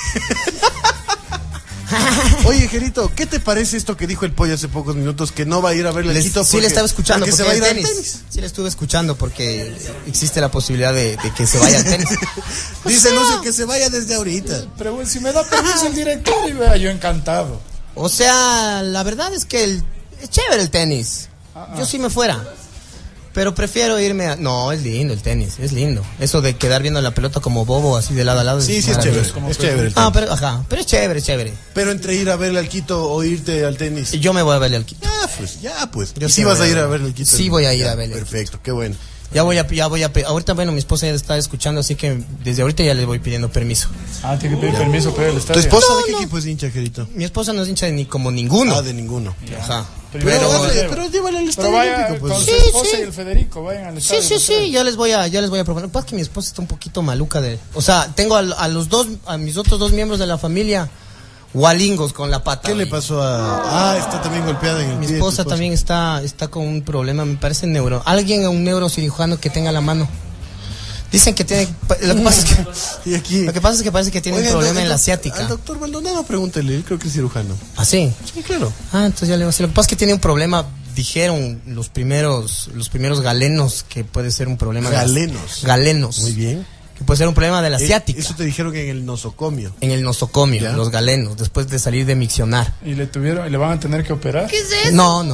Oye, Jerito, ¿qué te parece esto que dijo el Pollo hace pocos minutos? Que no va a ir a ver el Quito. Sí, le estaba escuchando porque se porque va a ir el al tenis. tenis. Sí, le estuve escuchando porque existe la posibilidad de que se vaya al tenis. Dice Lucio que se vaya desde ahorita. Pero bueno, si me da permiso el director, y vea, yo encantado. O sea, la verdad es que es chévere el tenis. Yo sí me fuera. Pero prefiero irme a... No, es lindo el tenis, es lindo. Eso de quedar viendo la pelota como bobo así de lado a lado. Sí, sí, es chévere. Es chévere el tenis. Pero es chévere. Pero entre ir a verle al Quito o irte al tenis. Yo me voy a verle al Quito. Ya pues. Yo ¿Y sí si vas voy a a ir a ver. verle al Quito? Sí voy a ir a verle. Perfecto, qué bueno. Ahorita, bueno, mi esposa ya está escuchando, así que desde ahorita ya le voy pidiendo permiso. Tiene que pedir permiso para ir al ¿Tu estadio. esposa de qué equipo es hincha, Jerito? Mi esposa no es hincha de ni como ninguno. De ninguno. Ajá. Pero llévale al Pero estadio vaya olímpico, pues. con su esposa y el Federico, vayan al estadio. Sí, yo les voy a proponer. Lo que pasa es que mi esposa está un poquito maluca o sea, tengo a mis otros dos miembros de la familia gualingos con la pata. ¿Qué le pasó a...? Está también golpeada en el Mi pie. esposa también está con un problema, me parece un neurocirujano que tenga la mano. Dicen que tiene... Lo que pasa es que parece que tiene un problema en la asiática. Al doctor Maldonado pregúntele, él creo que es cirujano. ¿Ah, sí? Sí, claro. Entonces ya le voy a decir. Lo que pasa es que tiene un problema, dijeron los primeros galenos, que puede ser un problema... Galenos. Muy bien. Que puede ser un problema de la asiática. Eso te dijeron en el nosocomio. En el nosocomio, ¿Ya? Los galenos, después de salir de miccionar. ¿Y le van a tener que operar? ¿Qué es eso?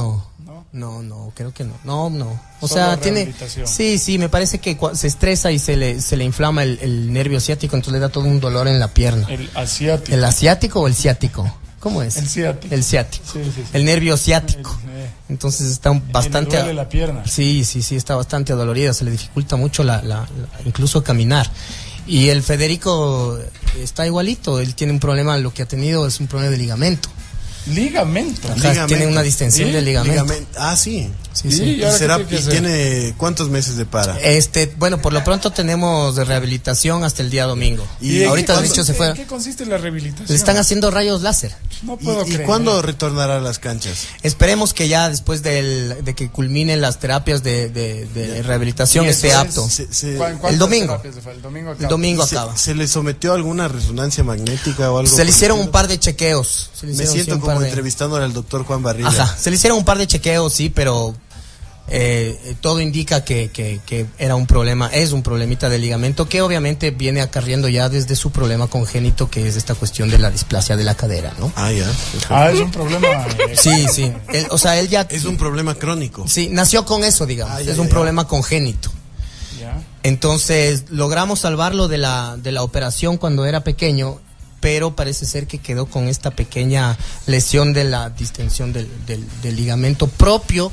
No, creo que no. No. O Solo sea, tiene... rehabilitación. Sí, me parece que se estresa y se le inflama el nervio asiático, entonces le da todo un dolor en la pierna. El asiático. ¿El asiático o el ciático? ¿Cómo es? El ciático. El ciático. Sí. El nervio ciático. Entonces está bastante... Le duele la pierna. Sí, está bastante adolorida, se le dificulta mucho incluso caminar. Y el Federico está igualito, él tiene un problema, lo que ha tenido es un problema de ligamento. Ligamento. Tiene una distensión de ligamento. Sí. ¿Y ahora qué tiene que hacer? ¿Tiene cuántos meses de para? Bueno, por lo pronto tenemos de rehabilitación hasta el día domingo. ¿Y ahorita de hecho se fue. ¿En qué consiste la rehabilitación? Le están haciendo rayos láser. No puedo ¿Y creer. cuándo retornará a las canchas? Esperemos que ya después de que culminen las terapias de rehabilitación esté apto. El domingo. El domingo acaba. ¿Se le sometió a alguna resonancia magnética o algo? Se le hicieron un par de chequeos. Me siento como entrevistándole al doctor Juan Barriga. Ajá, se le hicieron un par de chequeos, sí, pero todo indica que era un problema, es un problemita de ligamento que obviamente viene acarreando ya desde su problema congénito, que es esta cuestión de la displasia de la cadera, ¿no? Es un problema. Sí. Él ya es un problema crónico. Sí, nació con eso, digamos. Es un problema congénito. Ya. Entonces logramos salvarlo de la operación cuando era pequeño, pero parece ser que quedó con esta pequeña lesión de la distensión del ligamento propio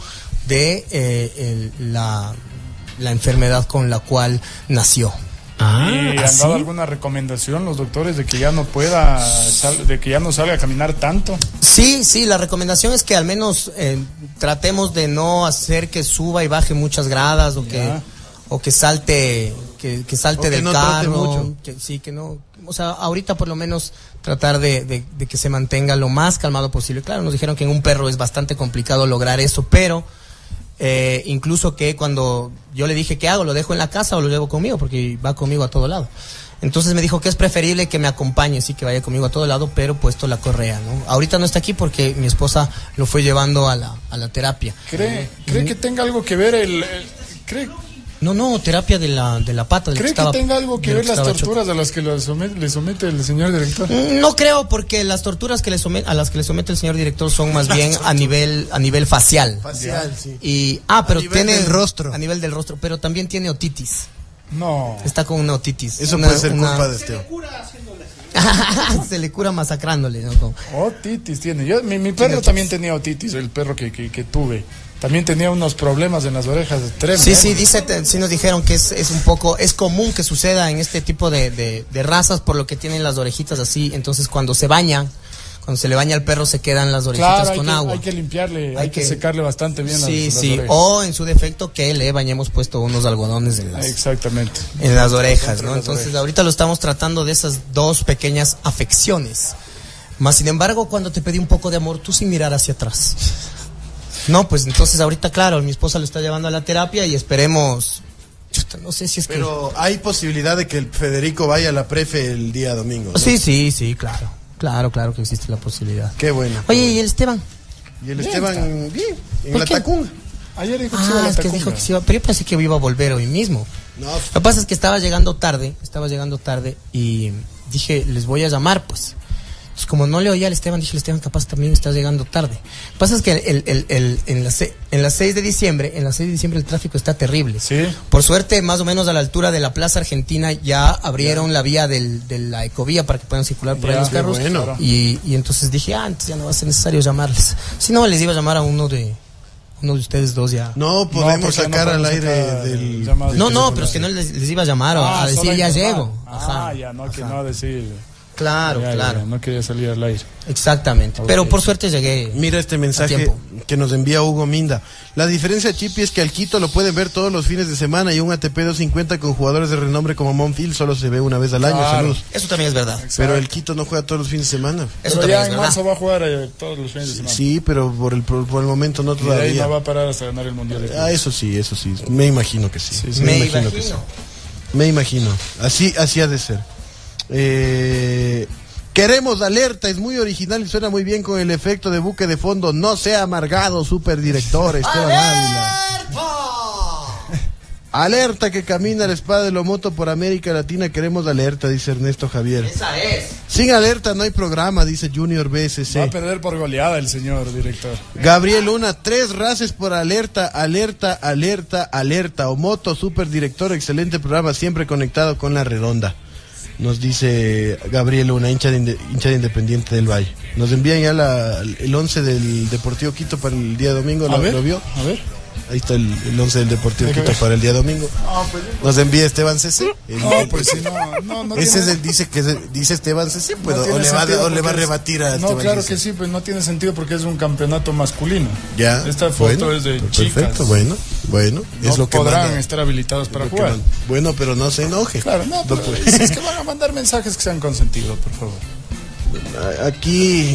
de la enfermedad con la cual nació. ¿Y han dado alguna recomendación los doctores de que ya no pueda, de que ya no salga a caminar tanto? Sí, la recomendación es que al menos tratemos de no hacer que suba y baje muchas gradas o que salte del carro, que no, o sea, ahorita por lo menos tratar de que se mantenga lo más calmado posible. Claro, nos dijeron que en un perro es bastante complicado lograr eso, pero incluso que cuando yo le dije, ¿qué hago? ¿Lo dejo en la casa o lo llevo conmigo? Porque va conmigo a todo lado. Entonces me dijo que es preferible que me acompañe, sí, que vaya conmigo a todo lado, pero puesto la correa, ¿no? Ahorita no está aquí porque mi esposa lo fue llevando a la terapia. ¿Cree que tenga algo que ver No, terapia de la pata. ¿Cree que tenga algo que ver las torturas a las que le somete el señor director? No creo, porque las torturas a las que le somete el señor director son más bien a nivel facial. Facial, sí. Pero a nivel tiene del rostro. A nivel del rostro, pero también tiene otitis. No. Está con una otitis. Eso puede ser culpa de Esteban. Se le cura masacrándole, ¿no? Otitis tiene. Mi perro también tenía otitis, el perro que tuve. También tenía unos problemas en las orejas tremendos. Sí, nos dijeron que es común que suceda en este tipo de razas, por lo que tienen las orejitas así. Entonces cuando se le baña al perro, se quedan las orejitas con agua. Hay que limpiarle, hay que secarle bastante bien las orejas. O en su defecto que le bañemos puesto unos algodones exactamente en las orejas, ¿no? Entonces ahorita lo estamos tratando de esas dos pequeñas afecciones. Más sin embargo, cuando te pedí un poco de amor, tú sin mirar hacia atrás. No, pues entonces ahorita, claro, mi esposa lo está llevando a la terapia y esperemos. No sé si es Pero hay posibilidad de que el Federico vaya a la prefe el día domingo, ¿no? Sí, claro. Claro que existe la posibilidad. Qué bueno. Oye, ¿y el Esteban? Y el Esteban, bien, en la Tacunga. Ayer dijo que se iba a la Tacunga. Dijo que se iba, pero yo pensé que iba a volver hoy mismo. No. Lo que pasa es que estaba llegando tarde y dije, les voy a llamar, pues. Entonces, como no le oía al Esteban, dije, el Esteban capaz también está llegando tarde. Lo que pasa es que en las 6 de diciembre el tráfico está terrible. ¿Sí? Por suerte, más o menos a la altura de la Plaza Argentina ya abrieron la vía de la ecovía para que puedan circular por ahí los carros. Bueno. Y entonces dije, entonces ya no va a ser necesario llamarles. Si no, les iba a llamar a uno de ustedes dos ya. No podemos sacar al aire del... No, pero es que no les iba a llamar a decir, ya llego. No decir... Claro. No quería salir al aire. Exactamente. Okay. Pero por suerte llegué. Mira este mensaje que nos envía Hugo Minda. La diferencia, Chipi, es que al Quito lo pueden ver todos los fines de semana y un ATP 250 con jugadores de renombre como Monfield solo se ve una vez al año. Claro. Saludos. Eso también es verdad. Exacto. Pero el Quito no juega todos los fines de semana. Eso pero ya en verdad. marzo va a jugar todos los fines de semana. Sí, pero por el momento no todavía. Y ahí no va a parar hasta ganar el Mundial. Eso sí. Me imagino que sí. Me imagino. Que sí. Me imagino. Así ha de ser. Queremos alerta, es muy original y suena muy bien con el efecto de buque de fondo. No sea amargado, superdirector Esteban Ávila. Alerta que camina la espada de Lomoto por América Latina. Queremos alerta, dice Ernesto Javier. Esa es. Sin alerta no hay programa, dice Junior BSC. Va a perder por goleada el señor director. Gabriel Luna, 3 races por alerta. Omoto, superdirector, excelente programa, siempre conectado con la redonda. Nos dice Gabriel Luna, hincha de Independiente del Valle. Nos envían ya el 11 del Deportivo Quito para el día domingo. ¿Lo vio? A ver. Ahí está el 11 del Deportivo Quito para el día domingo. Nos envía Esteban CC. No. Ese es dice Esteban CC, pues, o le va a rebatir a Esteban. No, claro que sí, pues no tiene sentido porque es un campeonato masculino. Ya. Esta foto es de chicas. Perfecto, bueno. Es lo que podrán estar habilitados para jugar. Bueno, pero no se enoje. Claro, es que van a mandar mensajes que sean consentidos, por favor. Aquí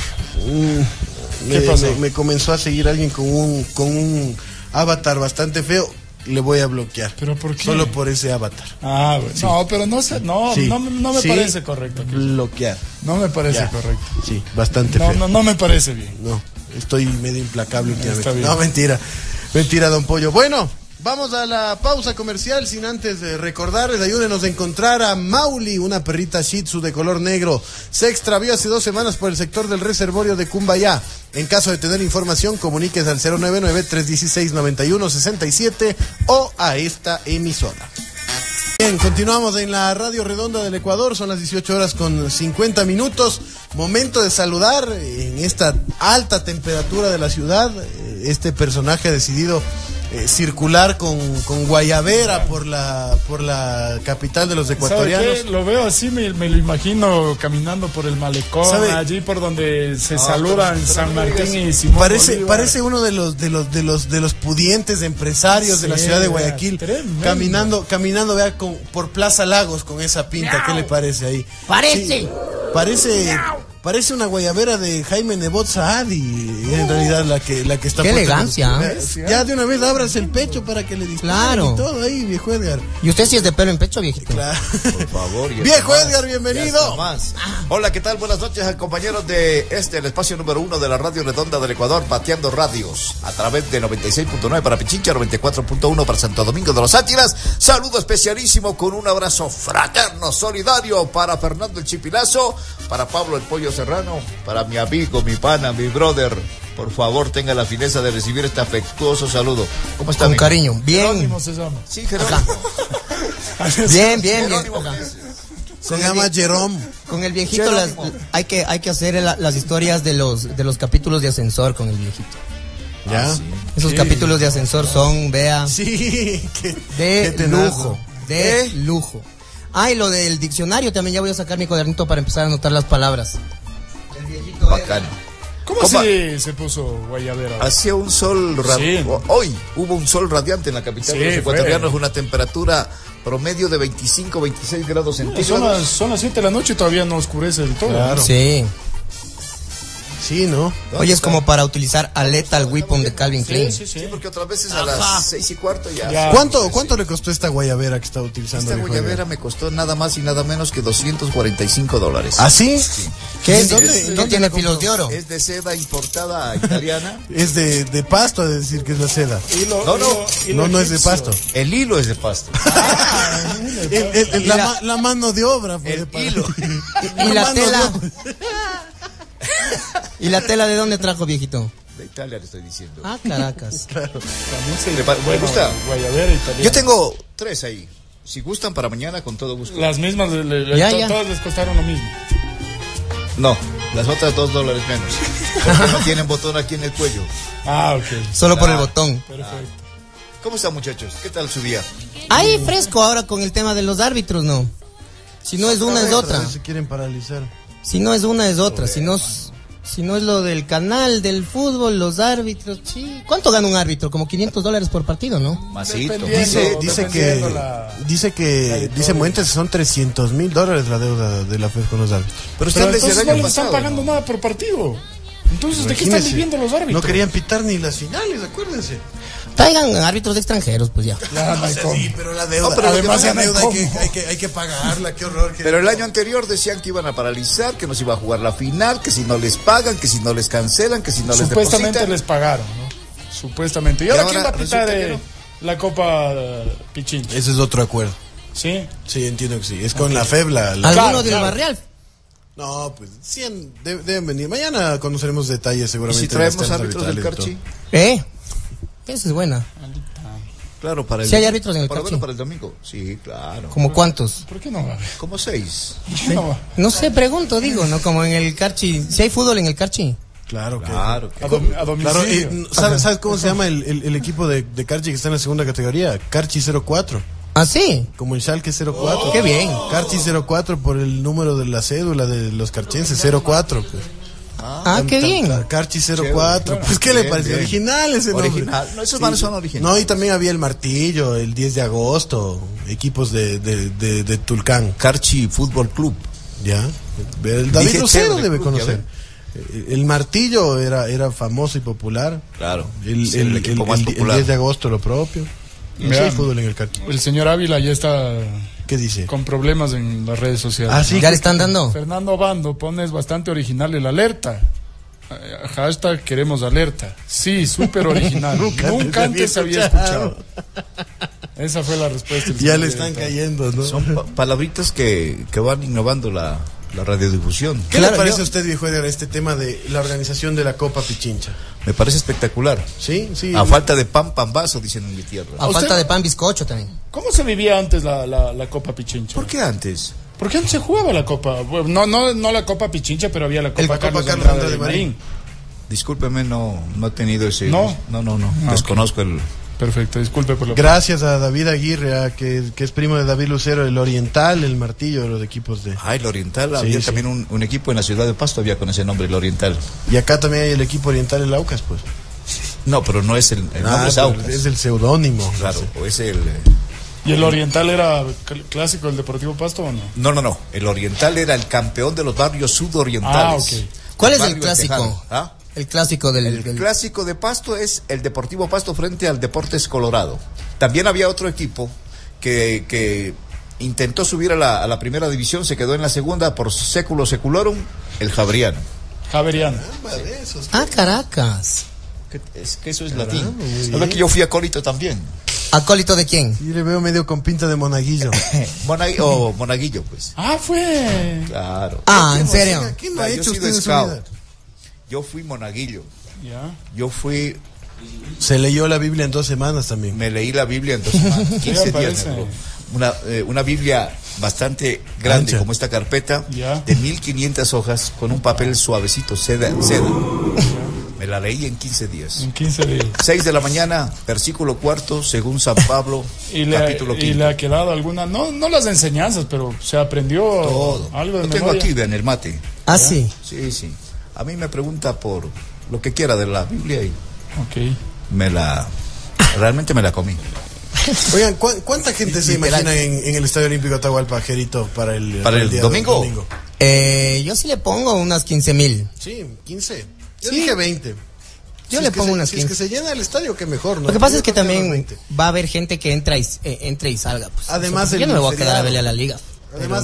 ¿Qué pasó? me comenzó a seguir alguien con un avatar bastante feo. Le voy a bloquear. ¿Pero por qué? Solo por ese avatar. Bueno. Sí. No, pero no me parece correcto. Bloquear. No me parece correcto. Sí, bastante feo. No me parece bien. No, estoy medio implacable últimamente. Está bien. No, mentira. Mentira, don Pollo. Bueno, vamos a la pausa comercial sin antes recordarles, ayúdenos a encontrar a Mauli, una perrita Shih Tzu de color negro. Se extravió hace 2 semanas por el sector del reservorio de Cumbayá. En caso de tener información, comuníquese al 099-316-9167 o a esta emisora. Bien, continuamos en la Radio Redonda del Ecuador, son las 18:50. Momento de saludar en esta alta temperatura de la ciudad. Este personaje ha decidido circular con guayabera por la capital de los ecuatorianos. ¿Sabe qué? Lo veo así, me lo imagino caminando por el malecón, allí por donde se saludan San Martín y Simón Bolívar. Parece uno de los pudientes empresarios de la ciudad de Guayaquil, caminando vea, por Plaza Lagos con esa pinta. ¿Qué le parece ahí? Parece una guayabera de Jaime Nebot Saadi, en realidad la que está. Qué elegancia. Ya de una vez abras el pecho para que le disparen y todo ahí, viejo Edgar. ¿Y usted sí es de pelo en pecho, viejito? Claro. Por favor. Viejo Edgar, bienvenido. Hola, ¿qué tal? Buenas noches, compañeros de el espacio número 1 de la Radio Redonda del Ecuador, Pateando Radios, a través de 96.9 para Pichincha, 94.1 para Santo Domingo de los Átilas. Saludo especialísimo con un abrazo fraterno, solidario para Fernando el Chipilazo, para Pablo el Pollo Serrano, para mi amigo, mi pana, mi brother. Por favor, tenga la fineza de recibir este afectuoso saludo. ¿Cómo está, con amigo? Cariño, bien. Jerónimo se llama. Sí, Jerónimo. Bien. Se llama Jerome. Con el viejito hay que hacer las historias de los capítulos de ascensor con el viejito. ¿Ya? Sí. Esos capítulos de ascensor son, vea, de lujo. De lujo. Y lo del diccionario también, ya voy a sacar mi cuadernito para empezar a anotar las palabras. El viejito bacano. ¿Cómo se puso guayabera? Hacía un sol hoy hubo un sol radiante en la capital de los ecuatorianos, una temperatura promedio de 25, 26 grados centígrados. Son las 7 de la noche y todavía no oscurece del todo. Claro. Sí, ¿no? Hoy es como para utilizar a Lethal Weapon de Calvin Klein. Sí, porque otras veces a las 6:15 ya. ¿Cuánto le costó esta guayabera que está utilizando? Esta guayabera me costó nada más y nada menos que $245. ¿Ah, sí? ¿Qué? ¿Dónde tiene filos de oro? Es de seda importada italiana. Es de pasto, es decir, que es la seda. No es de pasto. El hilo es de pasto. La mano de obra fue el de pasto. hilo. Y la tela. ¿Y la tela de dónde trajo, viejito? De Italia le estoy diciendo. Caracas. Claro. ¿Me gusta? Guayabera italiana. Yo tengo 3 ahí. Si gustan para mañana, con todo gusto. Las mismas, todas les costaron lo mismo. No, las otras $2 menos. Porque no tienen botón aquí en el cuello. Ok. Solo por el botón. Perfecto. ¿Cómo están, muchachos? ¿Qué tal su día? Ahí fresco ahora con el tema de los árbitros, ¿no? Si no es una, es otra. Se quieren paralizar. Si no es una, es otra. Si no es lo del canal del fútbol, los árbitros, sí. ¿Cuánto gana un árbitro? Como $500 por partido, ¿no? Masito. Dice Muentes que son $300,000 la deuda de la FED con los árbitros. Pero entonces no les están pagando nada por partido. Entonces, ¿de qué están viviendo los árbitros? No querían pitar ni las finales, acuérdense. Traigan árbitros extranjeros, pues ya. Sí, pero la deuda. Además, la deuda hay que pagarla, qué horror. Pero el año anterior decían que iban a paralizar, que no se iba a jugar la final, que si no les pagan, que si no les cancelan, que si no les depositan. Supuestamente les pagaron, ¿no? Supuestamente. ¿Y ahora quién va a pitar la Copa Pichincha? Ese es otro acuerdo. ¿Sí? Sí, entiendo que sí. Es con la FEB. ¿Alguno del Barrial? No, pues 100 deben venir. Mañana conoceremos detalles seguramente. ¿Y si traemos árbitros del Carchi? Esa es buena. Claro, para el. Si hay árbitros en el Carchi. Para el domingo. Sí, claro. ¿Como cuántos? ¿Por qué no va a haber? Como 6. No sé, pregunto, digo, ¿no? Como en el Carchi. Si hay fútbol en el Carchi. Claro que. A domicilio. Claro, ¿sabes cómo se llama el equipo de Carchi que está en la segunda categoría? Carchi 04. ¿Ah, sí? Como el Schalke 04. Qué bien. Carchi 04 por el número de la cédula de los carchenses, 04. Pues. Qué bien. Carchi 04. Pues, ¿qué le parece? Original ese nombre. Original. No, esos manos son originales. No, y también había el Martillo, el 10 de agosto, equipos de Tulcán. Carchi Fútbol Club. Ya. El David Rosero debe conocer. El Martillo era famoso y popular. Claro. El equipo más popular. El 10 de agosto lo propio. No hay fútbol en el Carchi. El señor Ávila ya está. ¿Qué dice? Con problemas en las redes sociales. ¿Ah, sí? ¿Ya le están dando? Fernando Bando pone, es bastante original el alerta. Hashtag queremos alerta. Sí, súper original. Nunca antes había escuchado. Esa fue la respuesta. Ya le están cayendo, ¿no? Son palabritas que van innovando la radiodifusión. ¿Qué le parece a usted, viejo Eder, este tema de la organización de la Copa Pichincha? Me parece espectacular. Sí. A falta de pan vaso, dicen en mi tierra. A falta de pan bizcocho también. ¿Cómo se vivía antes la Copa Pichincha? ¿Por qué antes? Porque antes se jugaba la Copa. Bueno, no la Copa Pichincha, pero había la Copa Carlos Andrade de Marín. Discúlpeme, no he tenido ese. No. Desconozco el. Perfecto, disculpe por lo que. Gracias a David Aguirre, que es primo de David Lucero, el Oriental, el Martillo de los equipos de. El Oriental, había también un equipo en la ciudad de Pasto, había con ese nombre, el Oriental. Y acá también hay el equipo Oriental, el Aucas, pues. No, pero no es el nombre, es Aucas. Es el seudónimo. Claro, o es el. ¿Y el Oriental era clásico del Deportivo Pasto o no? No. El Oriental era el campeón de los barrios sudorientales. Ok. ¿Cuál es el clásico? El clásico El clásico de Pasto es el Deportivo Pasto frente al Deportes Colorado. También había otro equipo que intentó subir a la primera división, se quedó en la segunda por século seculorum, el Javeriano. Caracas. Es que eso es latín. Es que yo fui acólito también. ¿Acólito de quién? Yo le veo medio con pinta de monaguillo. Monaguillo, pues. Fue. Claro. ¿En serio? ¿Qué no ha hecho usted en su scout. vida? Yo fui monaguillo. Ya. Yo fui. Se leyó la Biblia en 2 semanas también. Me leí la Biblia en 2 semanas. 15 días. Una Biblia bastante grande, como esta carpeta, de 1500 hojas, con un papel suavecito, seda. Me la leí en 15 días. 6 de la mañana, versículo 4, según San Pablo, capítulo 5. ¿Y le ha quedado alguna? No las enseñanzas, pero se aprendió todo. Algo de Lo tengo memoria. aquí en el mate. Sí. Sí. A mí me pregunta por lo que quiera de la Biblia y Ok. realmente me la comí. Oigan, ¿cuánta gente se imagina en el Estadio Olímpico Atahualpa, Jerito, para el día domingo? Yo sí le pongo unas 15,000. Sí, 15. Yo dije 20. Yo le pongo unas 15. Si es que se llena el estadio, que mejor, ¿no? Lo que pasa es que también va a haber gente que entre y salga. Pues. Además, yo no me voy a quedar a verle a la liga. Además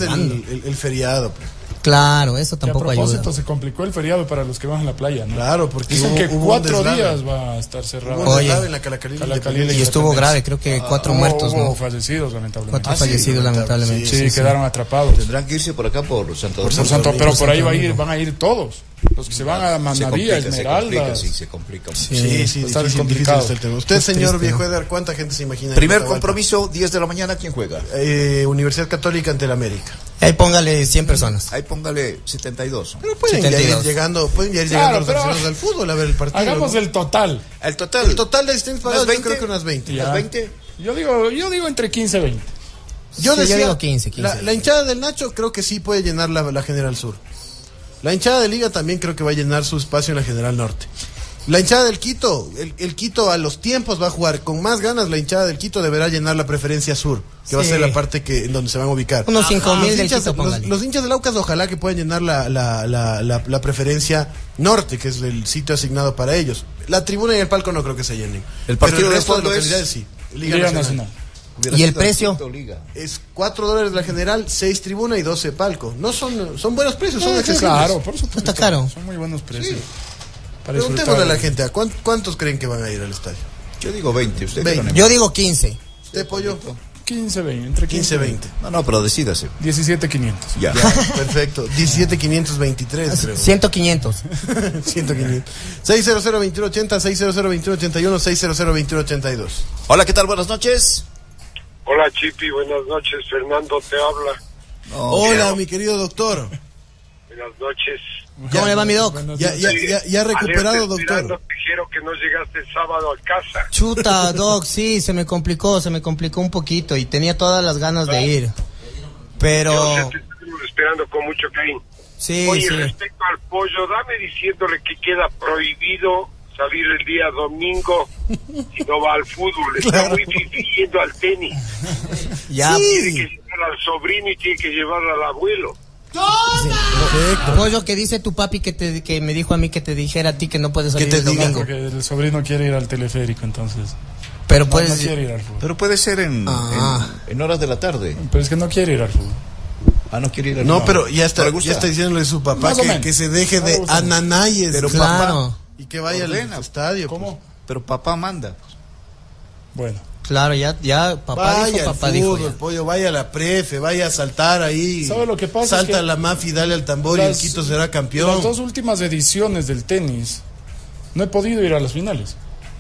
el feriado. Pues. Claro, eso tampoco ayuda. A propósito, se complicó el feriado para los que van a la playa, ¿no? Claro, porque dicen que 4 días va a estar cerrado. Oye, en la Calacalí, y estuvo grave, creo que 4 muertos, ¿no? Hubo fallecidos, lamentablemente. 4 fallecidos, lamentablemente. Sí, quedaron atrapados. Tendrán que irse por acá, por Santo Domingo. Pero por ahí van a ir todos. Los que se van a Manavía, Esmeralda. Se complica. Sí, está complicado el tema. Usted, señor viejo Eder, ¿cuánta gente se imagina? Primer compromiso, 10 de la mañana, ¿quién juega? Universidad Católica ante el América. Ahí póngale 100 personas. Ahí póngale 72. Pero pueden ya ir llegando los aficionados al fútbol a ver el partido. Hagamos el total. El total de asistencias pagadas, yo creo que unas 20. ¿Unas 20? Yo digo entre 15 y 20. Yo digo 15. La hinchada del Nacho creo que sí puede llenar la General Sur. La hinchada de Liga también creo que va a llenar su espacio en la General Norte. La hinchada del Quito, el Quito a los tiempos va a jugar con más ganas. La hinchada del Quito deberá llenar la preferencia sur, que va a ser la parte en donde se van a ubicar. Unos 5,000 del Quito, los hinchas del Aucas ojalá que puedan llenar la preferencia norte, que es el sitio asignado para ellos. La tribuna y el palco no creo que se llenen. El partido pero el de resto de fondo localidades sí. Liga Nacional. ¿Y el precio? Es $4 la general, 6 tribuna y 12 palco. No son buenos precios, son accesibles. Claro, por supuesto. Está caro. Son muy buenos precios. Sí. Preguntémosle a la gente, ¿cuántos creen que van a ir al estadio? Yo digo 20, usted 20. Yo digo 15. ¿Usted, Pollo? 15, 20, entre 15 y 20. No, pero decídase. 17,500. Ya. Perfecto. 17,523, creo. 100,500. 100,500. 600-2180, 600-2181, 600-2182. Hola, ¿qué tal? Buenas noches. Hola, Chipi, buenas noches. Fernando te habla. Hola, mi querido doctor. Buenas noches. ¿Cómo le va, mi doc? Ya recuperado, doctor. Te quiero que no llegaste el sábado a casa. Chuta, doc, sí, se me complicó un poquito y tenía todas las ganas de ir. Pero... Yo te estoy esperando con mucho cariño. Sí, Oye, sí. respecto al pollo, dame diciéndole que queda prohibido salir el día domingo si no va al fútbol. Está muy difícil yendo al tenis. Ya. Tiene que llevar al sobrino y tiene que llevar al abuelo. Perfecto. Pollo, que dice tu papi que me dijo a mí que te dijera a ti que no puedes salir el domingo. Porque el sobrino quiere ir al teleférico, entonces. Pero no puedes quiere ir al fútbol. Pero puede ser en horas de la tarde. Pero es que no quiere ir al fútbol. no quiere ir. No, pero ya está diciéndole a su papá que se deje de ananayes. Pero claro. papá, y que vaya al estadio. ¿Cómo? Pues. Pero papá manda. Bueno. Claro, ya papá vaya dijo, papá al dijo. fútbol, pollo, vaya a la prefe, vaya a saltar ahí. ¿Sabe lo que pasa? Salta Es que la mafia y dale al tambor y el Quito será campeón. Las 2 últimas ediciones del tenis no he podido ir a las finales.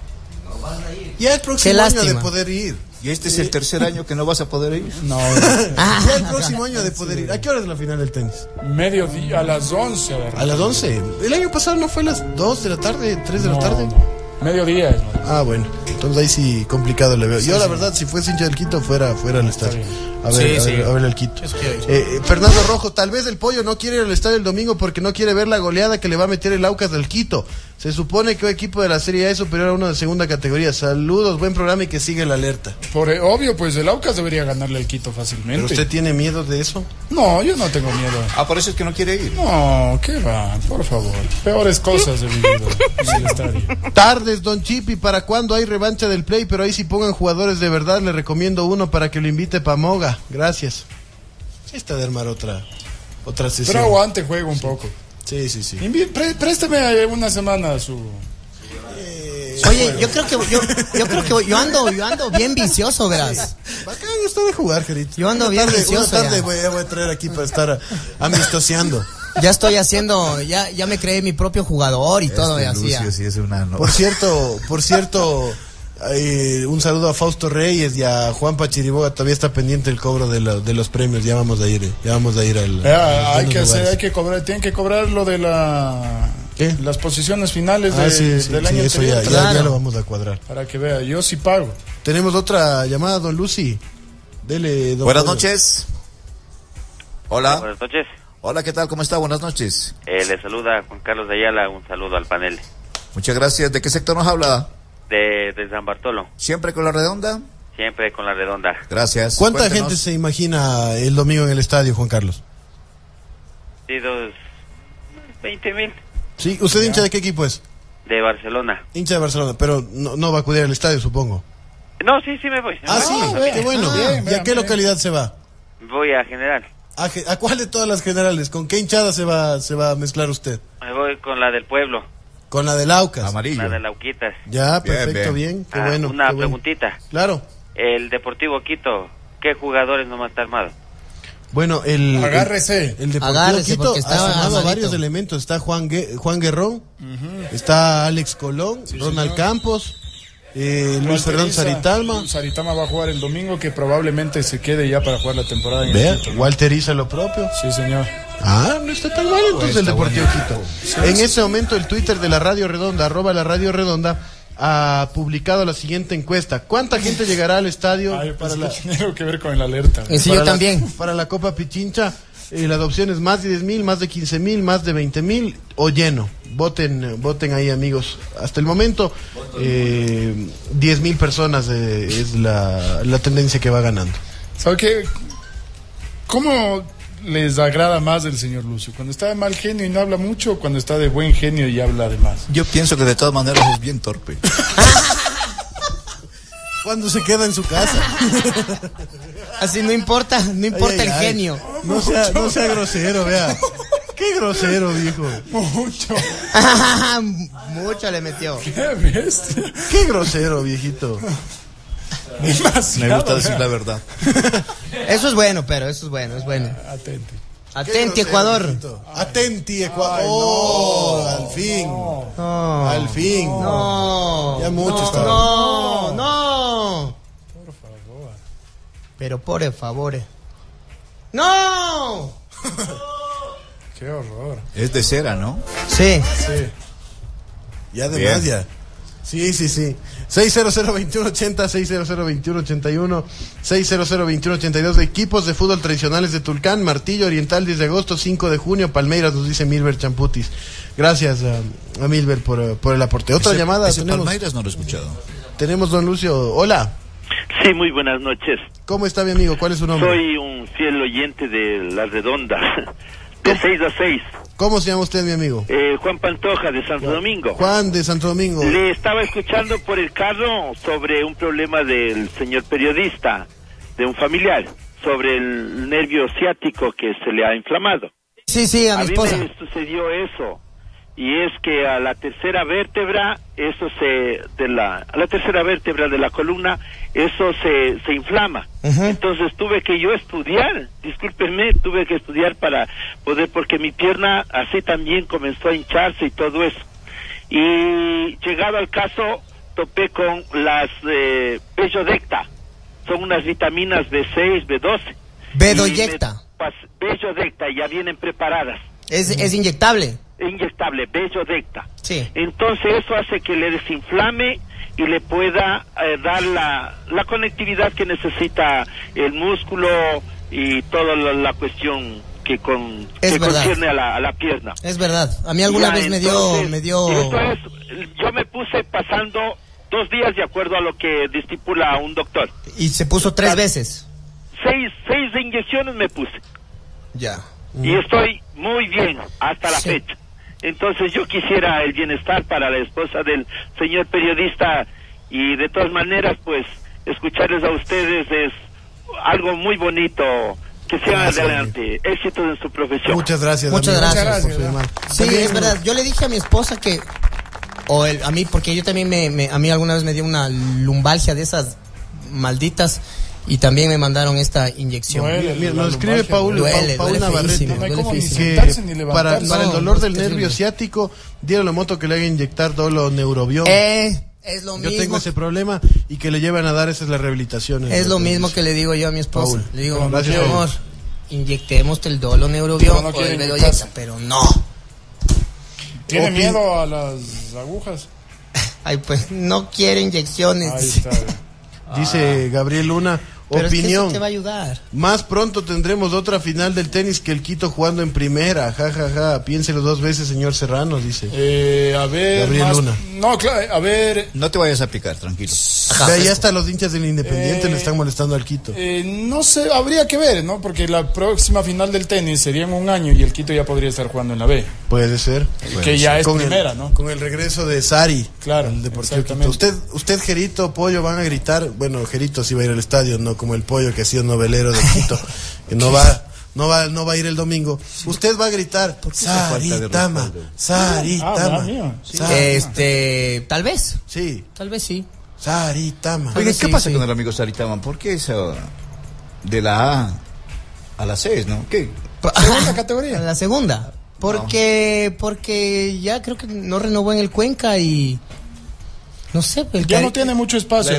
Ya el próximo año de poder ir. Y este es el tercer año que no vas a poder ir. No. Ya el próximo año de poder ir. ¿A qué hora es la final del tenis? Mediodía, a las 11. A las 11. El año pasado no fue a las 2 de la tarde, 3 de la tarde. No. Mediodía es. Bueno. Entonces ahí sí complicado le veo. Yo la verdad, si fuese hincha del Quito, fuera al estadio. A ver el Quito. Fernando Rojo, tal vez el pollo no quiere ir al estadio el domingo porque no quiere ver la goleada que le va a meter el Aucas del Quito. Se supone que un equipo de la Serie A es superior a uno de segunda categoría. Saludos, buen programa y que sigue la alerta. Obvio, pues el Aucas debería ganarle al Quito fácilmente. ¿Pero usted tiene miedo de eso? No, yo no tengo miedo. Por eso es que no quiere ir. No, ¿qué va? Por favor. Peores cosas he vivido en el estadio. Tardes, don Chipi, ¿para cuándo hay revancha del Play? Pero ahí sí pongan jugadores de verdad, le recomiendo uno para que lo invite Pamoga. Gracias. Sí está de armar otra sesión. Pero aguante, juego un poco. Sí. Préstame una semana su... Oye, yo creo que yo ando bien vicioso, verás. Bacán está de jugar, Gerito. Yo ando bien vicioso. Una tarde voy a traer aquí para estar amistoseando. Ya estoy haciendo, ya me creé mi propio jugador y todo. Lucio, sí es una... Por cierto, un saludo a Fausto Reyes y a Juan Pachiriboga. Todavía está pendiente el cobro de los premios. Ya vamos a ir al... hay que cobrar, tienen que cobrar lo de las posiciones finales del año eso anterior. Ya lo vamos a cuadrar. Para que vea, yo sí pago. Tenemos otra llamada, don Lucy. Dele, don Buenas Pedro. noches. Hola. Buenas noches. Hola, ¿qué tal? ¿Cómo está? Buenas noches. Le saluda Juan Carlos de Ayala, un saludo al panel. Muchas gracias. ¿De qué sector nos habla? De San Bartolo. ¿Siempre con la redonda? Siempre con la redonda. Gracias. ¿Cuánta Cuéntenos. gente se imagina el domingo en el estadio, Juan Carlos? Sí, 20,000. Sí, ¿usted hincha de qué equipo es? De Barcelona. Hincha de Barcelona, pero no va a acudir al estadio, supongo. No, sí me voy. Qué bueno. ¿Y a qué localidad se va? Voy a General. ¿A cuál de todas las generales? ¿Con qué hinchada se va a mezclar usted? Me voy con la del pueblo. Con la del Aucas. Amarillo. La de Lauquitas. Ya, perfecto, bien. Qué bueno. Una qué bueno. preguntita. Claro. El Deportivo Quito, ¿qué jugadores no está armado? Bueno, Agárrese. el Deportivo Agárrese, Quito porque ha está sumado armadito. varios elementos. Está Juan Guerrón, está Alex Colón, Ronald Campos, Luis Fernando Saritama. Saritama va a jugar el domingo, que probablemente se quede ya para jugar la temporada en Vea, el Quito, ¿no? Walter Isa lo propio. Sí, señor. No está tan mal entonces el Deportivo Quito. En ese momento el Twitter de la Radio Redonda, @la Radio Redonda, ha publicado la siguiente encuesta. ¿Cuánta gente llegará al estadio para tiene que ver con el alerta? Sí, yo también. Para la Copa Pichincha, las opciones más de 10,000, más de 15,000, más de 20,000 o lleno. Voten ahí, amigos. Hasta el momento, 10,000 personas es la tendencia que va ganando. ¿Sabe qué? ¿Cómo les agrada más el señor Lucio? ¿Cuando está de mal genio y no habla mucho, o cuando está de buen genio y habla de más? Yo pienso que de todas maneras es bien torpe. Cuando se queda en su casa. Así no importa el genio. No sea grosero, vea. Qué grosero, viejo. Mucho le metió. Qué bestia. Qué grosero, viejito. Demasiado. Me gusta decir la verdad. Eso es bueno, pero eso es bueno. Atente. Atenti, Ecuador. Atenti, Ecuador. Al fin. No. Al fin. No. Ya mucho está. No. Por favor. Pero por favor. ¡No! Qué horror. Es de cera, ¿no? Sí. Ya de más, ya. Sí. 600-2180, 600-2181, 600-2182. Equipos de fútbol tradicionales de Tulcán, Martillo Oriental, 10 de agosto, 5 de junio, Palmeiras, nos dice Milber Champutis. Gracias a Milber por el aporte. Otra llamada tenemos. Palmeiras no lo he escuchado. Tenemos don Lucio. Hola. Sí, muy buenas noches. ¿Cómo está, mi amigo? ¿Cuál es su nombre? Soy un fiel oyente de La Redonda, de 6 a 6. ¿Cómo se llama usted, mi amigo? Juan Pantoja, de Santo Domingo. Juan de Santo Domingo. Le estaba escuchando por el carro sobre un problema del señor periodista, de un familiar. sobre el nervio ciático que se le ha inflamado. Sí, a mi esposa. mí me sucedió eso. Y es que a la tercera vértebra, a la tercera vértebra de la columna, eso se inflama. Entonces tuve que yo estudiar, discúlpenme, tuve que estudiar para poder, porque mi pierna así también comenzó a hincharse y todo eso. Y llegado al caso, topé con las Bellodecta, son unas vitaminas B6, B12. Bedoyecta. Bellodecta, ya vienen preparadas. Es inyectable. Inyectable, Bellodecta. Sí. Entonces eso hace que le desinflame y le pueda dar la conectividad que necesita el músculo y toda la cuestión que concierne a la pierna. Es verdad. A mí alguna vez me dio... Esto es, yo me puse pasando 2 días de acuerdo a lo que estipula un doctor. Y se puso 3 veces. 6 inyecciones me puse. Ya. Y estoy muy bien hasta la fecha. Entonces yo quisiera el bienestar para la esposa del señor periodista y de todas maneras pues escucharles a ustedes es algo muy bonito. Que sigan adelante, éxito en su profesión. Muchas gracias. Muchas gracias. Sí, También, es verdad. Yo le dije a mi esposa que, a mí, porque yo también a mí alguna vez me dio una lumbalgia de esas malditas y también me mandaron esta inyección. Mira, nos escribe Paul Navarrete que para el dolor del nervio ciático, dieron la moto que le haga inyectar Dolo Neurobión. Es lo yo mismo. tengo ese problema y que le llevan a dar, esa es la rehabilitación. Es lo mismo que le digo yo a mi esposa. Paul. Le digo, Gracias, mi amor, inyectemos el Dolo Neurobión o el Bedoyecta, pero no. ¿Tiene miedo a las agujas? Ay, pues no quiere inyecciones. Ahí está. Dice Gabriel Luna, pero opinión. Es que eso te va a ayudar. Más pronto tendremos otra final del tenis que el Quito jugando en primera. Ja. Piénselo 2 veces, señor Serrano, dice. A ver. Gabriel Luna. No, claro, a ver. No te vayas a picar, tranquilo. Ya hasta los hinchas del Independiente le están molestando al Quito. No sé, habría que ver, ¿no? Porque la próxima final del tenis sería en 1 año y el Quito ya podría estar jugando en la B. Puede ser. Que ya es primera, ¿no? Con el regreso de Sari. Claro. El Deportivo Quito. Usted, Gerito, Pollo, van a gritar. Bueno, Gerito sí va a ir al estadio, no como el Pollo que ha sido novelero de Quito, que no va a ir el domingo. Usted va a gritar Saritama. Tal vez. Sí. Tal vez sí. Saritama. Oye, ¿qué pasa con el amigo Saritama? ¿Por qué eso de la A a la C, no? ¿Qué? ¿Segunda categoría? A la segunda. Porque ya creo que no renovó en el Cuenca y no sé, ya no tiene mucho espacio.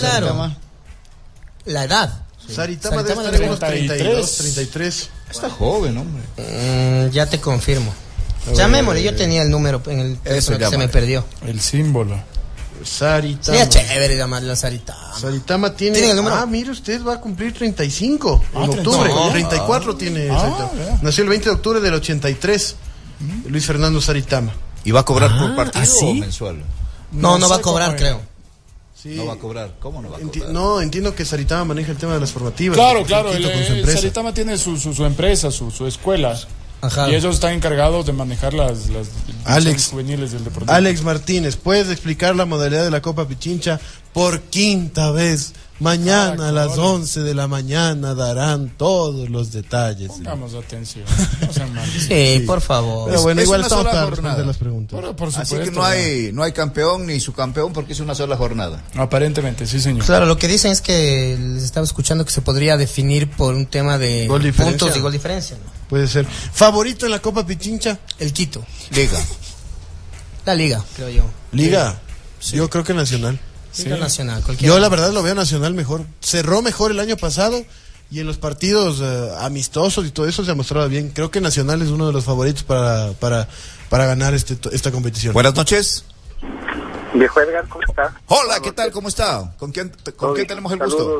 La edad. Saritama debe estar en unos 32, 33. Está joven, hombre. Ya te confirmo. Llamémosle, yo tenía el número en el teléfono que se me perdió. El símbolo. Saritama. Sería chévere llamarle a Saritama. Saritama tiene el número. Mire, usted va a cumplir 35 en octubre. 34 tiene. Nació el 20 de octubre del 83. Luis Fernando Saritama. ¿Y va a cobrar por partido o mensual? No va a cobrar, creo. Sí. No va a cobrar. ¿Cómo no va a cobrar? No, entiendo que Saritama maneja el tema de las formativas. Claro. Saritama tiene su empresa, su escuela. Ajá. Y ellos están encargados de manejar las juveniles del Deportivo. Alex Martínez, ¿puedes explicar la modalidad de la Copa Pichincha por 5ª vez? Mañana a las 11 de la mañana darán todos los detalles. Pongamos atención. No sean malos. Sí, por favor. Pero bueno, igual estamos para responder las preguntas. Por supuesto, así que no hay campeón ni subcampeón porque es una sola jornada. Aparentemente, sí, señor. Claro, lo que dicen es que les estaba escuchando que se podría definir por un tema de puntos y gol diferencia, ¿no? Puede ser. ¿Favorito en la Copa Pichincha? El Quito. Liga. La Liga, creo yo. ¿Liga? Sí. Yo creo que Nacional. Sí. Nacional, yo la verdad lo veo Nacional mejor. Cerró mejor el año pasado y en los partidos amistosos y todo eso se ha mostrado bien. Creo que Nacional es uno de los favoritos para ganar esta competición. Buenas noches. Viejo Edgar, ¿cómo está? Hola, ¿qué tal? ¿Cómo está? ¿Con quién tenemos el gusto?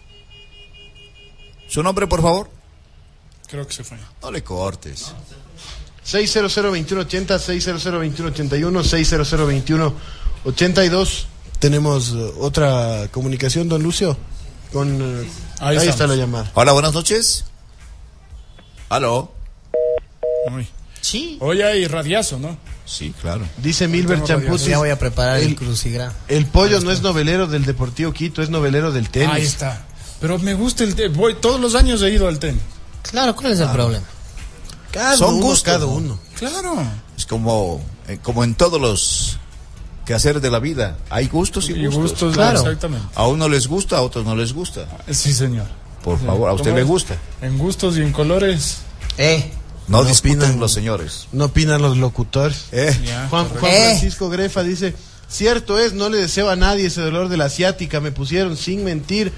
¿Su nombre, por favor? Creo que se fue. No le cortes. 600-2180, 600-2181, 600-2182. Tenemos otra comunicación, don Lucio. Ahí está la llamada. Hola, buenas noches. ¿Aló? Sí. Hoy hay radiazo, ¿no? Sí, claro. Dice Milber Champuzzi. Ya voy a preparar el crucigrama. El Pollo no es novelero del Deportivo Quito, es novelero del tenis. Ahí está. Pero me gusta el tenis. Voy, todos los años he ido al tenis. Claro, ¿cuál es el problema? Son gustos, cada uno. Claro. Es como en todos los quehaceres de la vida. Hay gustos y gustos. Claro. Exactamente. A unos les gusta, a otros no les gusta. Sí, señor. Por favor, ¿a usted le gusta? En gustos y en colores. No discuten los señores. No opinan los locutores. Juan Francisco Grefa dice, cierto es, no le deseo a nadie ese dolor de la asiática, me pusieron sin mentir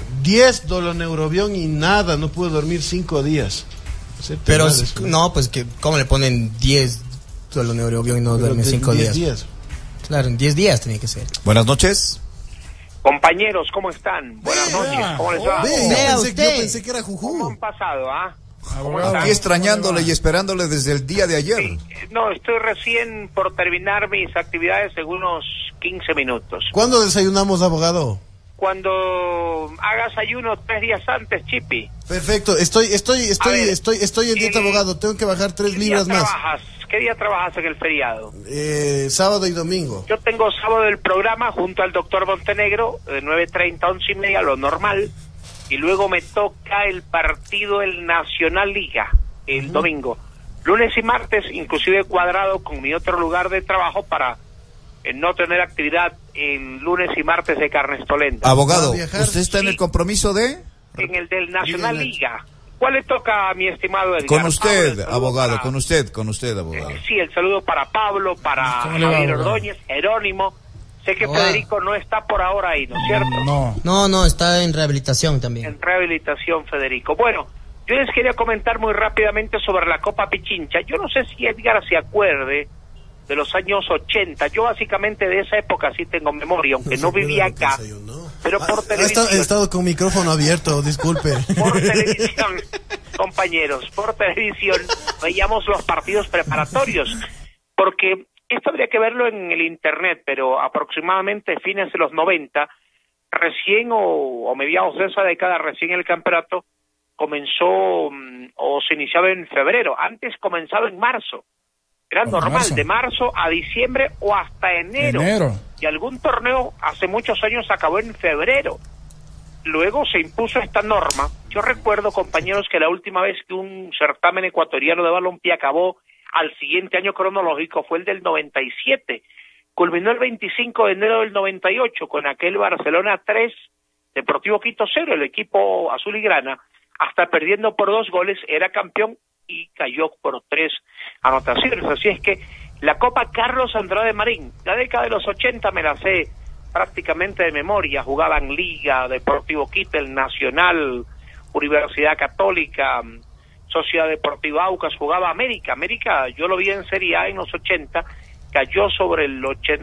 10 doloneurobión y nada, no pude dormir 5 días. Pero no, pues que ¿cómo le ponen 10 doloneurobión y no duerme 5 días? Claro, en 10 días tenía que ser. Buenas noches. Compañeros, ¿cómo están? Buenas noches, ¿cómo les va? Yo pensé que era Jujú. ¿Cómo han pasado, Aquí extrañándole y esperándole desde el día de ayer. No, estoy recién por terminar mis actividades en unos 15 minutos. ¿Cuándo desayunamos, abogado? Cuando hagas ayuno 3 días antes, Chipi. Perfecto, estoy en dieta, abogado, tengo que bajar 3 libras más. ¿Qué día trabajas en el feriado? Sábado y domingo. Yo tengo sábado el programa junto al doctor Montenegro, de 9:30 a 11:30, lo normal. Y luego me toca el partido del Nacional Liga, el domingo. Lunes y martes, inclusive cuadrado con mi otro lugar de trabajo para no tener actividad en lunes y martes de Carnestolenta. Abogado, ¿usted está en el compromiso de...? En el del Nacional Liga. ¿Cuál le toca a mi estimado Edgar? Con usted, abogado, con usted, abogado. Sí, el saludo para Pablo, para Javier Ordóñez, Jerónimo. Sé que Federico no está por ahora ahí, ¿no es cierto? No, está en rehabilitación también. En rehabilitación, Federico. Bueno, yo les quería comentar muy rápidamente sobre la Copa Pichincha. Yo no sé si Edgar se acuerde de los años 80. Yo básicamente de esa época sí tengo memoria, aunque no vivía acá. Pero por televisión. He estado con micrófono abierto, disculpe. Por televisión, compañeros, por televisión veíamos los partidos preparatorios, porque esto habría que verlo en el internet, pero aproximadamente fines de los 90, recién o mediados de esa década, recién el campeonato comenzó o se iniciaba en febrero. Antes comenzaba en marzo. Era normal, de marzo a diciembre o hasta enero. Y algún torneo hace muchos años acabó en febrero. Luego se impuso esta norma. Yo recuerdo, compañeros, que la última vez que un certamen ecuatoriano de balompié acabó al siguiente año cronológico fue el del 97. Culminó el 25 de enero del 98 con aquel Barcelona 3, Deportivo Quito 0, el equipo azul y grana, hasta perdiendo por 2 goles, era campeón y cayó por 3 anotaciones. Así es que la Copa Carlos Andrade Marín, la década de los 80 me la sé prácticamente de memoria. Jugaban Liga, Deportivo Quito, el Nacional, Universidad Católica, Sociedad Deportiva Aucas, jugaba América, yo lo vi en Serie A en los 80, cayó sobre el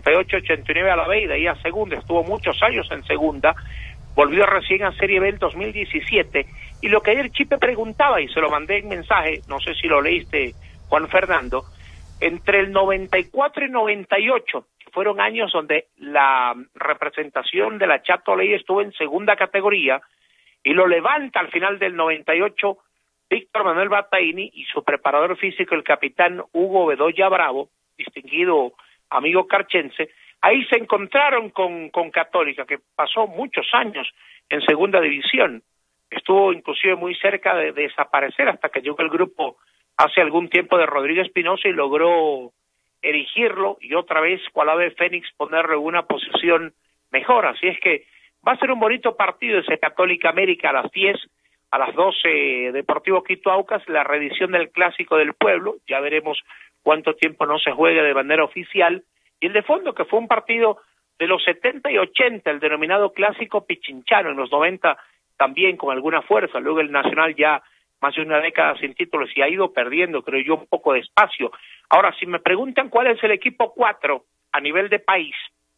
88-89 a la B y de ahí a segunda, estuvo muchos años en segunda, volvió recién a Serie B el 2017, y lo que ayer Chipe preguntaba, y se lo mandé en mensaje, no sé si lo leíste, Juan Fernando, entre el 94 y 98, que fueron años donde la representación de la Chato Ley estuvo en segunda categoría, y lo levanta al final del 98 Víctor Manuel Bataini y su preparador físico, el capitán Hugo Bedoya Bravo, distinguido amigo carchense. Ahí se encontraron con Católica, que pasó muchos años en segunda división. Estuvo inclusive muy cerca de desaparecer hasta que llegó el grupo hace algún tiempo de Rodrigo Espinosa y logró erigirlo y otra vez, cual ave fénix, ponerlo en una posición mejor. Así es que va a ser un bonito partido ese Católica América a las 10, a las 12 Deportivo Quito Aucas, la reedición del Clásico del Pueblo. Ya veremos cuánto tiempo no se juegue de manera oficial. Y el de fondo, que fue un partido de los 70 y 80, el denominado Clásico Pichinchano, en los 90 también con alguna fuerza. Luego el Nacional ya más de una década sin títulos y ha ido perdiendo, creo yo, un poco de espacio. Ahora, si me preguntan cuál es el equipo 4 a nivel de país,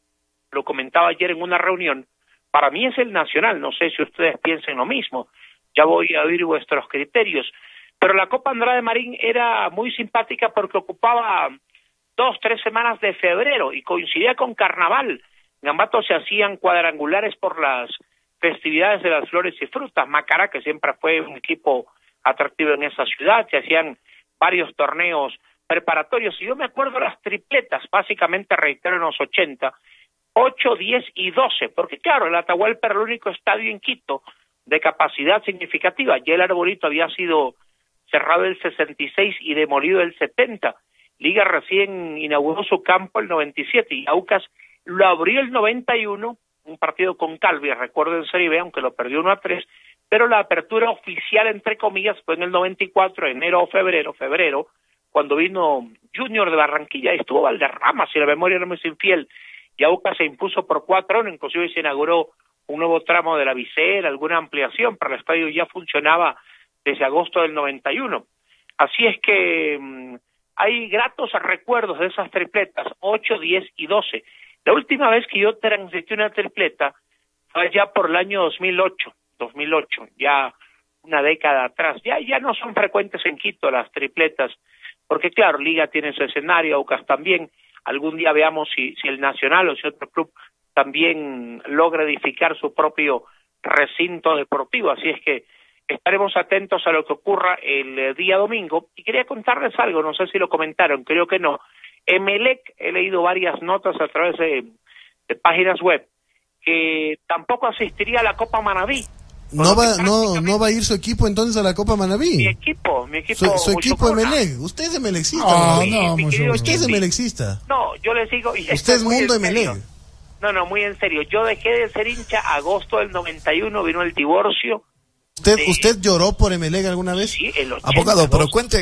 lo comentaba ayer en una reunión, para mí es el Nacional. No sé si ustedes piensen lo mismo. Ya voy a oír vuestros criterios. Pero la Copa Andrade Marín era muy simpática porque ocupaba 2-3 semanas de febrero y coincidía con Carnaval. En Ambato se hacían cuadrangulares por las festividades de las flores y frutas. Macará, que siempre fue un equipo atractivo en esa ciudad, se hacían varios torneos preparatorios. Y yo me acuerdo las tripletas, básicamente, reitero, en los 80, 8, 10 y 12, porque claro, el Atahualpa era el único estadio en Quito de capacidad significativa. Ya el Arbolito había sido cerrado el 66 y demolido el 70. Liga recién inauguró su campo el 97 y Aucas lo abrió el 91, un partido con Calvi, recuerdo en Serie B, aunque lo perdió 1-3, pero la apertura oficial, entre comillas, fue en el 94, enero o febrero, cuando vino Junior de Barranquilla, y estuvo Valderrama, si la memoria no me es infiel, y Aucas se impuso por 4-1, inclusive se inauguró un nuevo tramo de la Vicera, alguna ampliación, pero el estadio ya funcionaba desde agosto del 91. Así es que hay gratos recuerdos de esas tripletas, 8, 10 y 12. La última vez que yo transité una tripleta fue allá por el año 2008, ya una década atrás. Ya no son frecuentes en Quito las tripletas, porque claro, Liga tiene su escenario, Aucas también. Algún día veamos si el Nacional o si otro club también logra edificar su propio recinto deportivo. Así es que estaremos atentos a lo que ocurra el día domingo. Y quería contarles algo, no sé si lo comentaron, creo que no. Emelec, he leído varias notas a través de páginas web, que tampoco asistiría a la Copa Manabí. No va a ir su equipo entonces a la Copa Manabí. Mi equipo. Su equipo Emelec. Usted es emelecista. Usted es emelecista. No, yo les digo. Usted es mundo Emelec. No, muy en serio. Yo dejé de ser hincha agosto del 91, vino el divorcio. ¿Usted lloró por Emelec alguna vez? Sí, el 80, abogado, pero cuente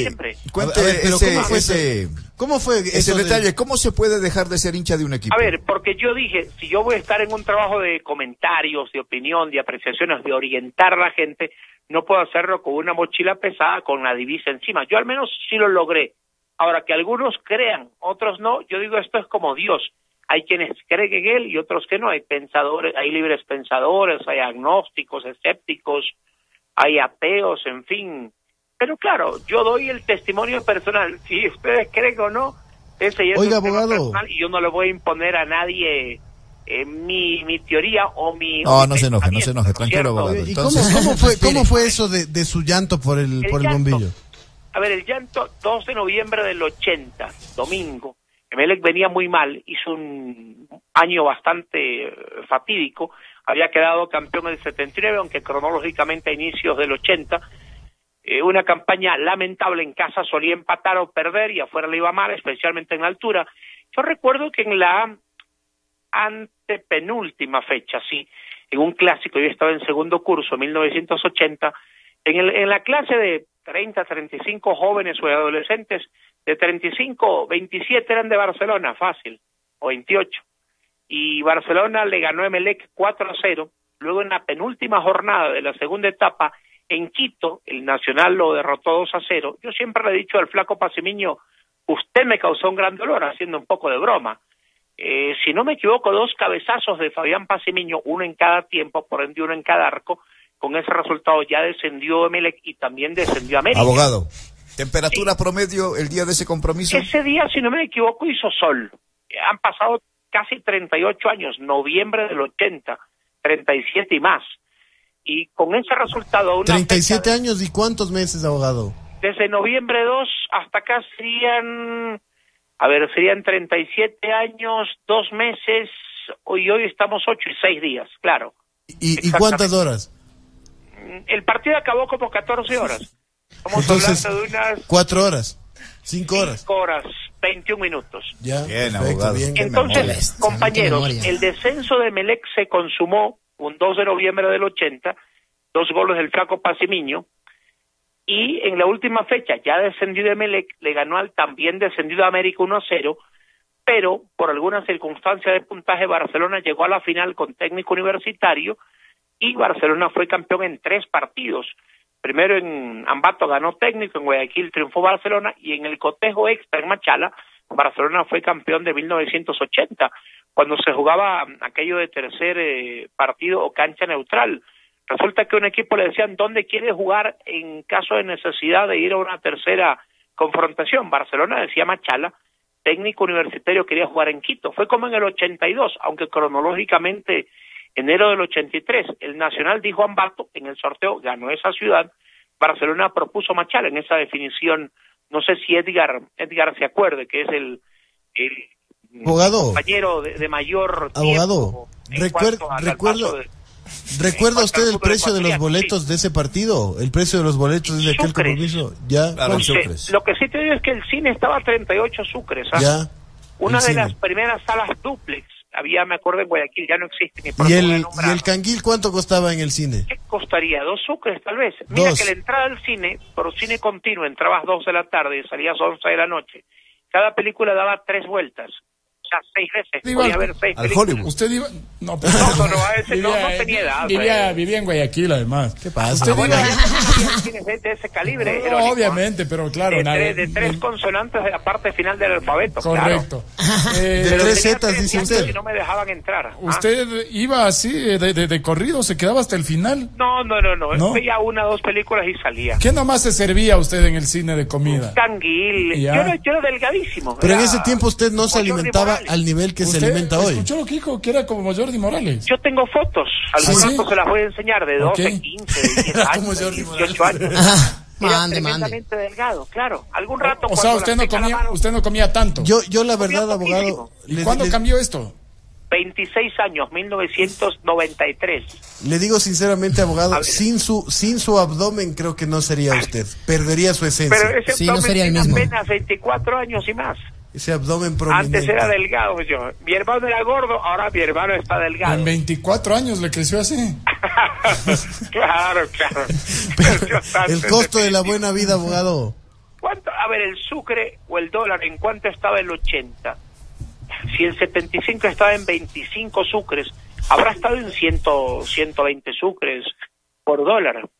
¿cómo fue ese detalle? ¿Cómo se puede dejar de ser hincha de un equipo? A ver, porque yo dije, si yo voy a estar en un trabajo de comentarios, de opinión, de apreciaciones, de orientar a la gente, no puedo hacerlo con una mochila pesada, con la divisa encima. Yo al menos sí lo logré. Ahora, que algunos crean, otros no, yo digo, esto es como Dios. Hay quienes creen en él y otros que no. Hay pensadores, hay libres pensadores, hay agnósticos, escépticos, hay ateos, en fin. Pero claro, yo doy el testimonio personal. Si ustedes creen o no, ese ya es un tema personal y yo no le voy a imponer a nadie mi teoría o mi... No se enoje, tranquilo, abogado. ¿Y cómo fue eso de su llanto por el bombillo? A ver, el llanto, 2 de noviembre del 80, domingo. Emelec venía muy mal, hizo un año bastante fatídico, había quedado campeón en el 79, aunque cronológicamente a inicios del 80, una campaña lamentable en casa, solía empatar o perder y afuera le iba mal, especialmente en altura. Yo recuerdo que en la antepenúltima fecha, sí, en un clásico, yo estaba en segundo curso, 1980, en la clase de 30, 35 jóvenes o adolescentes, de 35, 27 eran de Barcelona, fácil, o 28. Y Barcelona le ganó a Emelec 4-0. Luego en la penúltima jornada de la segunda etapa, en Quito, el Nacional lo derrotó 2-0. Yo siempre le he dicho al flaco Pasimiño, usted me causó un gran dolor, haciendo un poco de broma. Si no me equivoco, 2 cabezazos de Fabián Pasimiño, uno en cada tiempo, por ende uno en cada arco. Con ese resultado ya descendió Emelec y también descendió América. Abogado, ¿temperatura promedio el día de ese compromiso? Ese día, si no me equivoco, hizo sol. Han pasado casi 38 años, noviembre del 80, 37 y más. Y con ese resultado... 37 años y ¿cuántos meses, abogado? Desde noviembre 2 hasta acá serían 37 años, 2 meses, y hoy estamos 8 y 6 días, claro. ¿Y cuántas horas? El partido acabó como 14 horas. Estamos hablando de unas... 4 horas, 5 horas. 5 horas, 21 minutos. Ya, bien, perfecto, abogado. Bien. Entonces, compañeros, el descenso de Emelec se consumó un 2 de noviembre del 80, 2 goles del flaco Pasimiño, y en la última fecha, ya descendido Emelec, le ganó al también descendido América 1-0, pero por alguna circunstancia de puntaje, Barcelona llegó a la final con técnico universitario, y Barcelona fue campeón en 3 partidos. Primero en Ambato ganó técnico, en Guayaquil triunfó Barcelona, y en el cotejo extra en Machala, Barcelona fue campeón de 1980, cuando se jugaba aquello de tercer partido o cancha neutral. Resulta que un equipo le decían dónde quiere jugar en caso de necesidad de ir a una tercera confrontación. Barcelona decía Machala, técnico universitario quería jugar en Quito. Fue como en el 82, aunque cronológicamente enero del 83, el Nacional dijo Ambato, en el sorteo ganó esa ciudad, Barcelona propuso Machala en esa definición. No sé si Edgar se acuerde, que es el abogado, compañero de mayor abogado, tiempo ¿Recuerda usted el precio de los boletos de ese partido? ¿El precio de los boletos de aquel compromiso? Ya, lo que sí te digo es que el cine estaba a 38 sucres. Ya. Una de las primeras salas duplex. Había, me acuerdo, en Guayaquil, ya no existe. ¿Y el canguil cuánto costaba en el cine? ¿Qué costaría? 2 sucres, tal vez. Mira que la entrada al cine, por cine continuo, entrabas 2 de la tarde y salías 11 de la noche. Cada película daba 3 vueltas. O sea, 6 veces. Podía haber 6 películas. Hollywood. ¿Usted iba? No, no, a ese no tenía edad. Vivía en Guayaquil, además. ¿Qué pasa? ¿Usted bueno, cines de ese calibre. No, obviamente, pero claro. De 3 consonantes de la parte final del alfabeto. Correcto. Claro. De 3 zetas, dice usted. Y no me dejaban entrar. ¿Usted iba así, de corrido, se quedaba hasta el final? No. Veía 1 o 2 películas y salía. ¿Qué nomás se servía usted en el cine de comida? Canguil. Yo era delgadísimo. Pero en ese tiempo usted no se alimentaba al nivel que se alimenta hoy. ¿Escuchó lo que dijo? Que era como Jordi Morales. Yo tengo fotos. Algunas se las voy a enseñar de 12, 15, de 10 años, de 18 años. Era tremendamente delgado, claro. Algún rato. O sea, usted no comía tanto. Yo la verdad, abogado. ¿Y cuándo cambió esto? 26 años, 1993. Le digo sinceramente, abogado, sin su abdomen creo que no sería usted. Perdería su esencia. Pero ese abdomen no sería el mismo. Apenas 24 años y más. Ese abdomen prominente. Antes era delgado, yo. Mi hermano era gordo, ahora mi hermano está delgado. En 24 años le creció así. Claro. Pero el costo de la buena vida, abogado. ¿Cuánto? A ver, el sucre o el dólar, ¿en cuánto estaba el 80? Si el 75 estaba en 25 sucres, habrá estado en 120 sucres por dólar.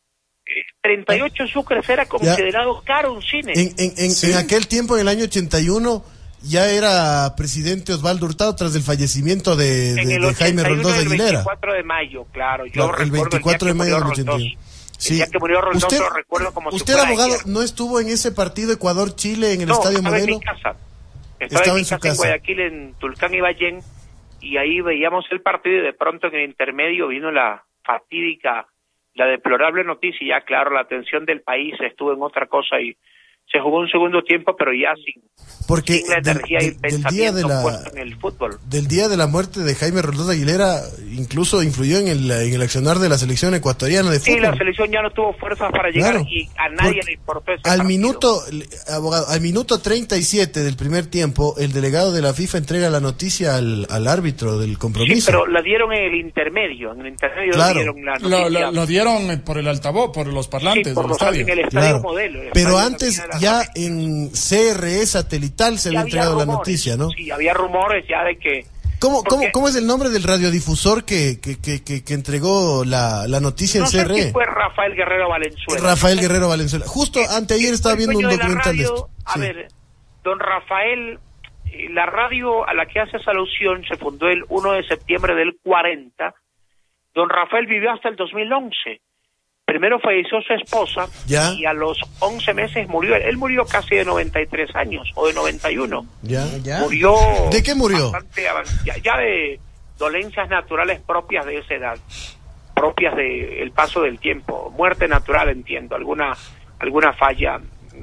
38 sucres era considerado caro un cine. En aquel tiempo, en el año 81, ya era presidente Osvaldo Hurtado tras el fallecimiento de Jaime Roldós de Aguilera. El 24 de mayo, claro. El 24 de mayo del 81. Sí. El día que murió Roldós lo recuerdo como ¿Usted, abogado, no estuvo en ese partido Ecuador-Chile en el Estadio Modelo? Estaba en mi casa. su casa. En Guayaquil, en Tulcán y Ballén, y ahí veíamos el partido y de pronto en el intermedio vino la fatídica, la deplorable noticia y ya claro, la atención del país estuvo en otra cosa y se jugó un segundo tiempo, pero ya sin la energía y el pensamiento puesto en el fútbol. Del día de la muerte de Jaime Roldós de Aguilera, incluso influyó en el accionar de la selección ecuatoriana de fútbol. Sí, la selección ya no tuvo fuerzas para llegar y a nadie le importó ese abogado, al minuto 37 del primer tiempo, el delegado de la FIFA entrega la noticia al árbitro del compromiso. Sí, pero la dieron en el intermedio claro. dieron la noticia. Lo dieron por el altavoz, por los parlantes del estadio. En el estadio Modelo. Pero antes ya en CRE satelital se había entregado la noticia, ¿no? Sí, había rumores ya de que... ¿Cómo es el nombre del radiodifusor que entregó la noticia en CRE? No sé si fue Rafael Guerrero Valenzuela. Rafael Guerrero Valenzuela. Justo anteayer estaba viendo un documental de esto. A ver, don Rafael, la radio a la que haces alusión se fundó el 1 de septiembre del 40. Don Rafael vivió hasta el 2011. Primero falleció su esposa y a los 11 meses murió. Él murió casi de 93 años o de 91. Ya. Murió. ¿De qué murió? Ya de dolencias naturales propias de esa edad, propias del paso del tiempo. Muerte natural, entiendo, alguna falla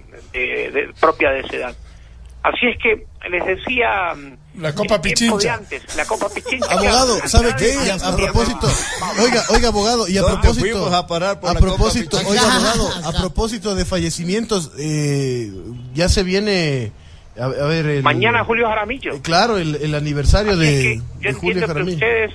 propia de esa edad. Así es que les decía... La Copa Pichincha. La Copa Pichincha. Abogado, ¿sabe qué? A propósito, oiga, abogado, y a propósito, abogado, a propósito de fallecimientos, ya se viene, a ver, mañana Julio Jaramillo. Claro, el aniversario de Julio Jaramillo. Ustedes,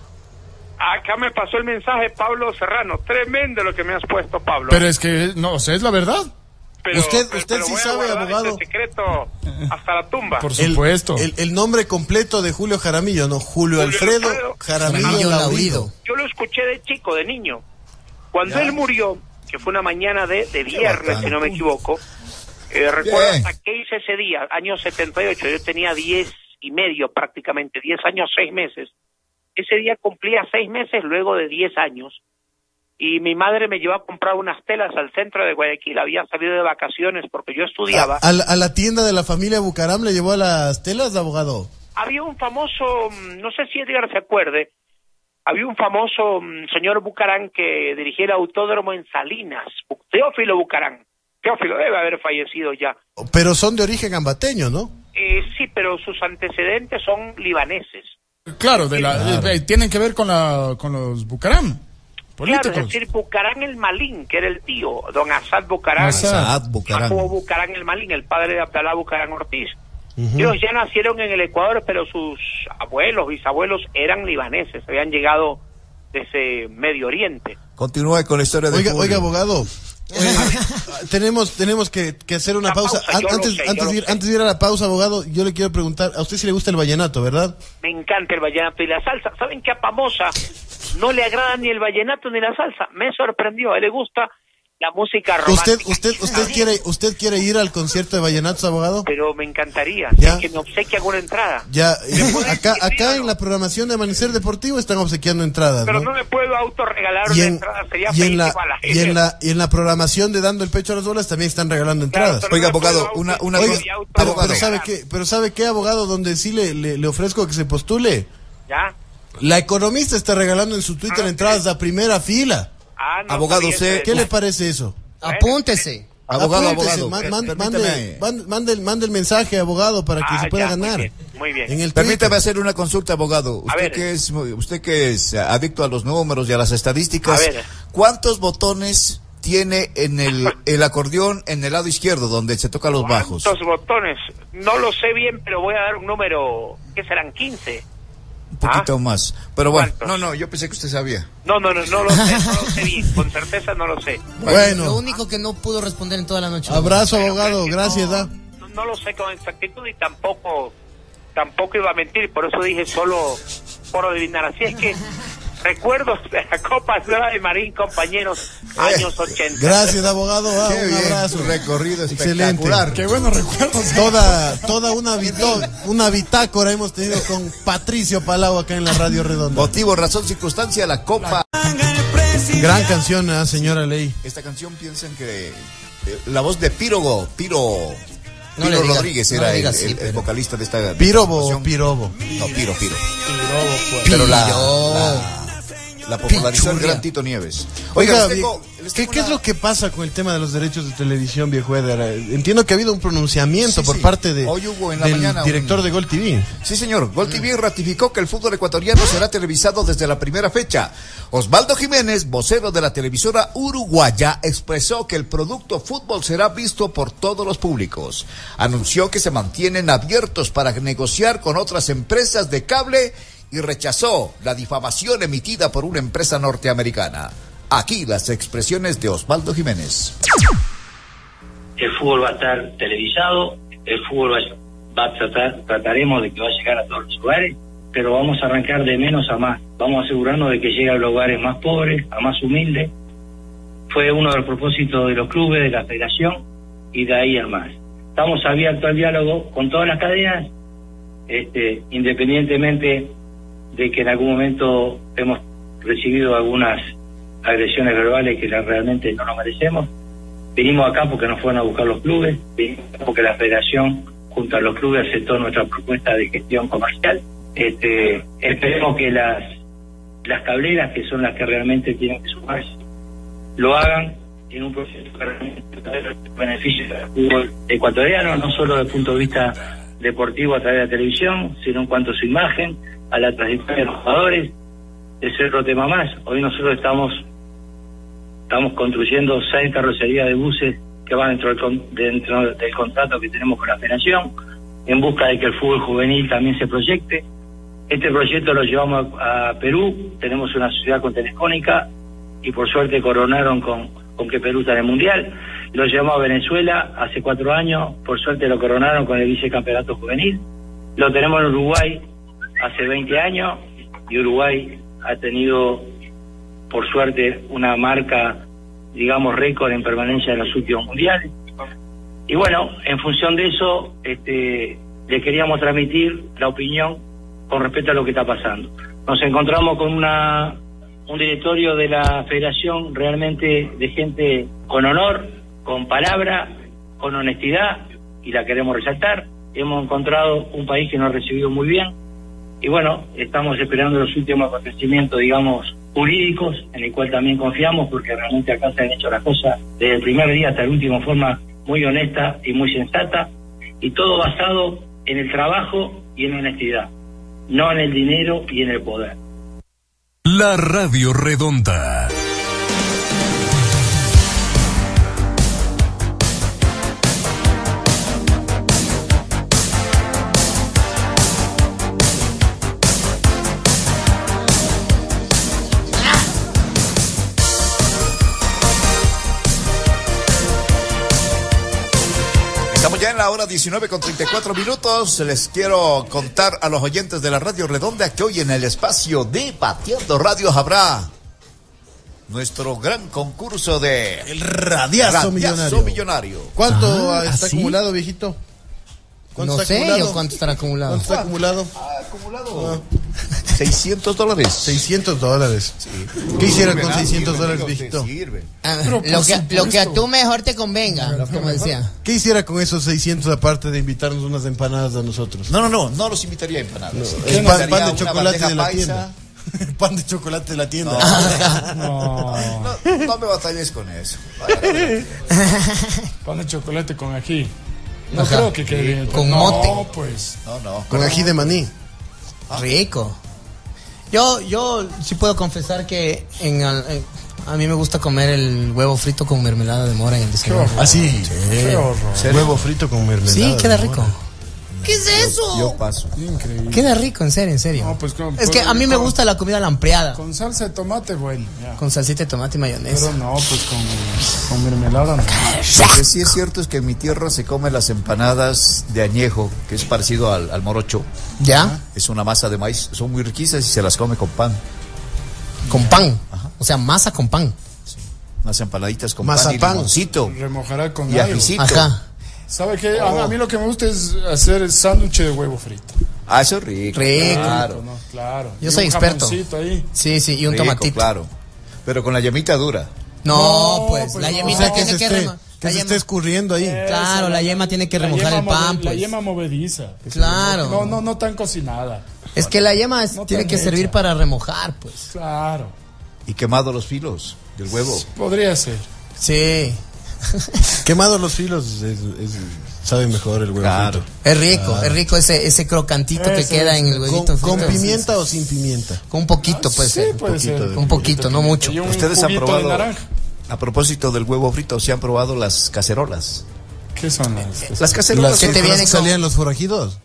acá me pasó el mensaje Pablo Serrano, tremendo lo que me has puesto, Pablo. Pero es que, no, es la verdad. Pero, usted pero sí sabe, abogado. Este secreto hasta la tumba. Por supuesto. El nombre completo de Julio Jaramillo, ¿no? Julio Alfredo Jaramillo Laurido. Yo lo escuché de chico, de niño. Cuando él murió, que fue una mañana de viernes, si no me equivoco, recuerdo hasta qué hice ese día, año 78, yo tenía 10 y medio prácticamente, 10 años, 6 meses. Ese día cumplía 6 meses luego de 10 años. Y mi madre me llevó a comprar unas telas al centro de Guayaquil. Había salido de vacaciones porque yo estudiaba. ¿A la tienda de la familia Bucaram le llevó a las telas, abogado? Había un famoso, no sé si Edgar se acuerde, había un famoso señor Bucaram que dirigía el autódromo en Salinas, Teófilo Bucaram. Teófilo debe haber fallecido ya. Pero son de origen ambateño, ¿no? Sí, pero sus antecedentes son libaneses. Claro, tienen que ver con los Bucaram. Políticos. Claro, es decir, Bucarán el Malín, que era el tío, don Asad Bucarán. Jacobo Bucarán el Malín, el padre de Abdalá Bucarán Ortiz. Ellos ya nacieron en el Ecuador, pero sus abuelos, bisabuelos eran libaneses, habían llegado desde Medio Oriente. Continúe con la historia de Oiga, abogado. Tenemos que hacer una pausa. Antes de ir a la pausa, abogado, yo le quiero preguntar, a usted sí le gusta el vallenato, ¿verdad? Me encanta el vallenato y la salsa. ¿Saben que a Pamosa no le agrada ni el vallenato ni la salsa? Me sorprendió, a él le gusta la música romántica. ¿Usted quiere ir al concierto de vallenatos, abogado? Pero me encantaría, que me obsequie alguna entrada. Ya, acá en la programación de Amanecer Deportivo están obsequiando entradas. Pero no me puedo autorregalar una entrada, sería feísimo a la gente. Y en la programación de Dando el Pecho a las Bolas también están regalando entradas. Claro, oiga, abogado, pero ¿sabe qué, abogado? Donde sí le ofrezco que se postule. ¿Ya? La Economista está regalando en su Twitter entradas a primera fila. No, abogado, usted... ¿Qué le parece eso? Apúntese. Abogado. Mande el mensaje, abogado, para que se pueda ganar. Muy bien. Permítame hacer una consulta, abogado. Usted que es adicto a los números y a las estadísticas, ¿cuántos botones tiene en el acordeón en el lado izquierdo, donde se toca los bajos? ¿Cuántos botones? No lo sé bien, pero voy a dar un número, ¿qué serán? 15. Un poquito más. Pero bueno, yo pensé que usted sabía. No lo sé bien, con certeza no lo sé. Bueno. Lo único que no pudo responder en toda la noche. Abrazo, abogado, gracias. No lo sé con exactitud y tampoco iba a mentir, por eso dije solo por adivinar. Así es que recuerdos de la Copa Nueva de Marín, compañeros, años 80. Gracias, abogado. Un abrazo. Recorrido espectacular. Qué buenos recuerdos. Toda una bitácora hemos tenido con Patricio Palau acá en la Radio Redonda. Motivo, razón, circunstancia, la Copa. Gran canción, señora Ley. Esta canción piensan que la voz de Piro Rodríguez era el vocalista de esta Pirobo. No, Piro. Pero la popularizó el gran Tito Nieves. Oiga, ¿qué es lo que pasa con el tema de los derechos de televisión, viejo Eder? Entiendo que ha habido un pronunciamiento por parte del director de Gol TV. Sí, señor. Gol TV ratificó que el fútbol ecuatoriano será televisado desde la primera fecha. Osvaldo Jiménez, vocero de la televisora uruguaya, expresó que el producto fútbol será visto por todos los públicos. Anunció que se mantienen abiertos para negociar con otras empresas de cable y rechazó la difamación emitida por una empresa norteamericana. Aquí las expresiones de Osvaldo Jiménez. El fútbol va a estar televisado, el fútbol trataremos de que va a llegar a todos los lugares, pero vamos a arrancar de menos a más. Vamos a asegurarnos de que llegue a los lugares más pobres, a más humildes. Fue uno de los propósitos de los clubes, de la federación, y de ahí al más. Estamos abiertos al diálogo con todas las cadenas, independientemente de que en algún momento hemos recibido algunas agresiones verbales que realmente no nos merecemos. Vinimos acá porque nos fueron a buscar los clubes, vinimos acá porque la federación junto a los clubes aceptó nuestra propuesta de gestión comercial. Esperemos que las cableras, que son las que realmente tienen que sumarse, lo hagan en un proceso que realmente beneficie al fútbol ecuatoriano, no solo desde el punto de vista deportivo a través de la televisión, sino en cuanto a su imagen, a la trayectoria de los jugadores. Ese es otro tema más. Hoy nosotros estamos construyendo 6 carrocerías de buses que van dentro del contrato que tenemos con la federación, en busca de que el fútbol juvenil también se proyecte. Este proyecto lo llevamos a Perú, tenemos una sociedad con Telefónica y por suerte coronaron con que Perú está en el Mundial. Lo llevamos a Venezuela hace 4 años, por suerte lo coronaron con el vicecampeonato juvenil. Lo tenemos en Uruguay hace 20 años y Uruguay ha tenido, por suerte, una marca, digamos, récord en permanencia en los últimos mundiales. Y bueno, en función de eso, le queríamos transmitir la opinión con respecto a lo que está pasando. Nos encontramos con un directorio de la federación realmente de gente con honor, con palabra, con honestidad, y la queremos resaltar. Hemos encontrado un país que nos ha recibido muy bien, y bueno, estamos esperando los últimos acontecimientos, digamos, jurídicos, en el cual también confiamos, porque realmente acá se han hecho las cosas desde el primer día hasta el último de forma muy honesta y muy sensata, y todo basado en el trabajo y en la honestidad. no en el dinero y en el poder. La Radio Redonda. Estamos ya en la hora 19:34. Les quiero contar a los oyentes de la Radio Redonda que hoy en el espacio de Pateando Radios habrá nuestro gran concurso de el Radiazo Millonario. ¿Cuánto está acumulado, viejito? No sé yo cuánto estará acumulado. ¿Cuánto está acumulado? Acumulado $600. $600. Sí. ¿Qué hicieran con $600, viejito? Lo que a tú mejor te convenga, como decía. ¿Qué hiciera con esos 600 aparte de invitarnos unas empanadas a nosotros? No los invitaría a empanadas. El pan de chocolate de la tienda. Pan de chocolate de la tienda. No me batalles con eso. Pan de chocolate con ají. No Ajá. creo que quede bien. Con mote. No, pues. No. Con ají de maní. Rico. Yo sí puedo confesar que a mí me gusta comer el huevo frito con mermelada de mora en el desayuno. ¿Ah, sí? Qué horror. Huevo frito con mermelada. Sí, queda rico. ¿Qué es eso? Yo paso. Increíble. Queda rico, en serio. No, pues, es que a mí me gusta la comida lampreada. Con salsa de tomate, bueno. Ya. Con salsita de tomate y mayonesa. Pero no, pues con mermelada no. Lo que sí es cierto es que en mi tierra se comen las empanadas de añejo, que es parecido al morocho. ¿Ya? Es una masa de maíz, son muy riquísimas y se las come con pan. ¿Con pan? Ajá. O sea, masa con pan. Sí. Unas empanaditas con Mazapán. pan y limoncito. Remojará con Y algo. ajicito. Ajá. ¿Sabe qué? A mí lo que me gusta es hacer el sándwich de huevo frito. Ah, eso es rico. Rico. Claro. Yo Y soy un experto. jamoncito ahí. Sí, y un Rico, tomatito. claro. Pero con la yemita dura. No, pues la O yemita sea, que tiene se esté escurriendo ahí. Claro, la yema tiene que remojar el pan, La pues. yema movediza. Claro. No tan cocinada. Es que la yema No tiene tan que servir hecha. para remojar, pues. Claro. Y quemado los filos del huevo. Podría ser. Sí. Quemados los filos, sabe mejor el huevo Claro. frito. Es rico ese crocantito que queda en el huevito ¿Con frito. pimienta o sin pimienta? Con un poquito, puede Sí, ser. puede ser. Un poquito, no mucho. Y un Ustedes han juguito probado, de naranja. a propósito del huevo frito, ¿se han probado las cacerolas? ¿Qué son las? Las cacerolas Las que que te vienen con- salían los forajidos.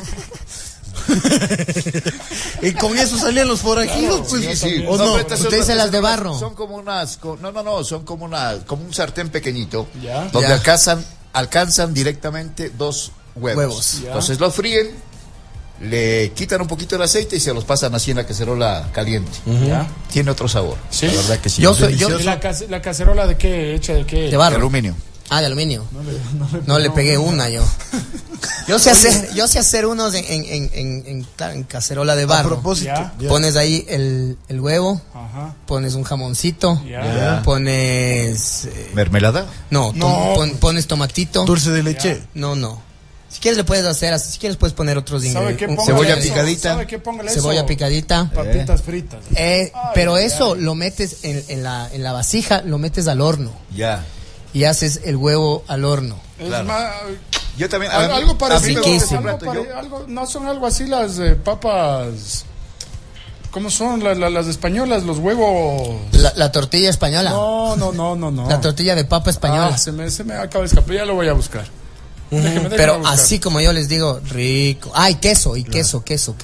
Y con eso salían los forajidos, pues. Sí. ¿O no? pero estas son Usted dice las de cacerolas, barro. Son como unas, son como un sartén pequeñito, Ya. donde Ya. alcanzan directamente 2 huevos. Huevos. Ya. Entonces los fríen, le quitan un poquito el aceite y se los pasan así en la cacerola caliente. Ya. Tiene otro sabor. Sí. La verdad que sí. Yo Es soy- delicioso. ¿Y la cacerola de qué? ¿Hecha de qué? De barro. De aluminio. Ah, de aluminio. No le pegué una yo. Yo sé hacer unos en cacerola de A barro. propósito. Ya. Pones ahí el huevo, Ajá. pones un jamoncito, Ya. pones... ¿Mermelada? No, pones tomatito. Dulce de leche. No. Si quieres le puedes hacer así, si quieres puedes poner otros ¿Sabe qué? ingredientes. Póngale Cebolla eso. picadita. ¿Sabe qué? Póngale Cebolla eso. picadita. Papitas fritas. Pero eso lo metes en la vasija, lo metes al horno Ya. y haces el huevo al horno. Es Claro. más, Yo también. algo parecido. riquísimo. No son algo así las papas. ¿Cómo son las españolas? Los huevos. La tortilla española. No. La tortilla de papa española. Ah, se me acaba de escapar. Ya lo voy a buscar. Déjeme Pero buscar. así como yo les digo, rico. Ah, y queso. Ya. El queso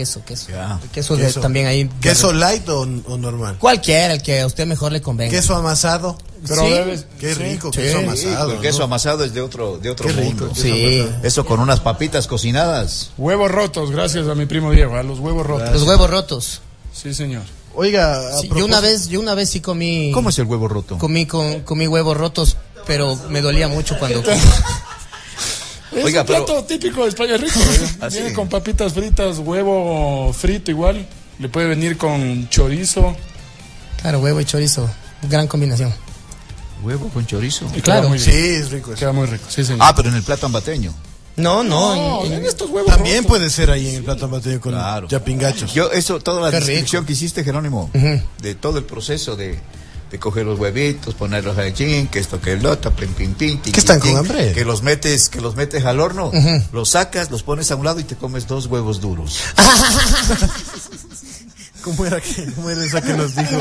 también ahí. ¿Queso light o normal? Cualquiera, el que a usted mejor le convenga. ¿Queso amasado? Pero Sí. debes- Qué sí. rico, Sí. queso Sí, amasado. el queso ¿no? amasado es de otro Qué rico. mundo. queso Sí. amasado. Eso con unas papitas cocinadas. Huevos rotos, gracias a mi primo Diego. A los huevos rotos. Los huevos rotos. Sí, señor. Oiga, a Sí, yo propósito- una vez sí comí. ¿Cómo es el huevo roto? Comí huevos rotos, pero me dolía mucho cuando. Es Oiga, un pero- plato típico de España rico. ¿Ah, Viene sí? con papitas fritas, huevo frito igual. Le puede venir con chorizo. Claro, huevo y chorizo. Gran combinación. Huevo con chorizo. Y Claro. queda muy Sí, bien. es rico eso. Queda muy rico, sí, señor. Ah, pero en el plato ambateño. No, en estos huevos También rotos. puede ser ahí en el plato ambateño con Claro. yapingachos. Yo, eso, toda la Qué descripción rico. que hiciste, Jerónimo, Ujú. de todo el proceso de de coger los huevitos, ponerlos allí, que esto, que el otro, pim, pim, pim, ¿Qué están con hambre? que los metes al horno, los sacas, los pones a un lado y te comes 2 huevos duros. ¿Cómo era esa que nos dijo?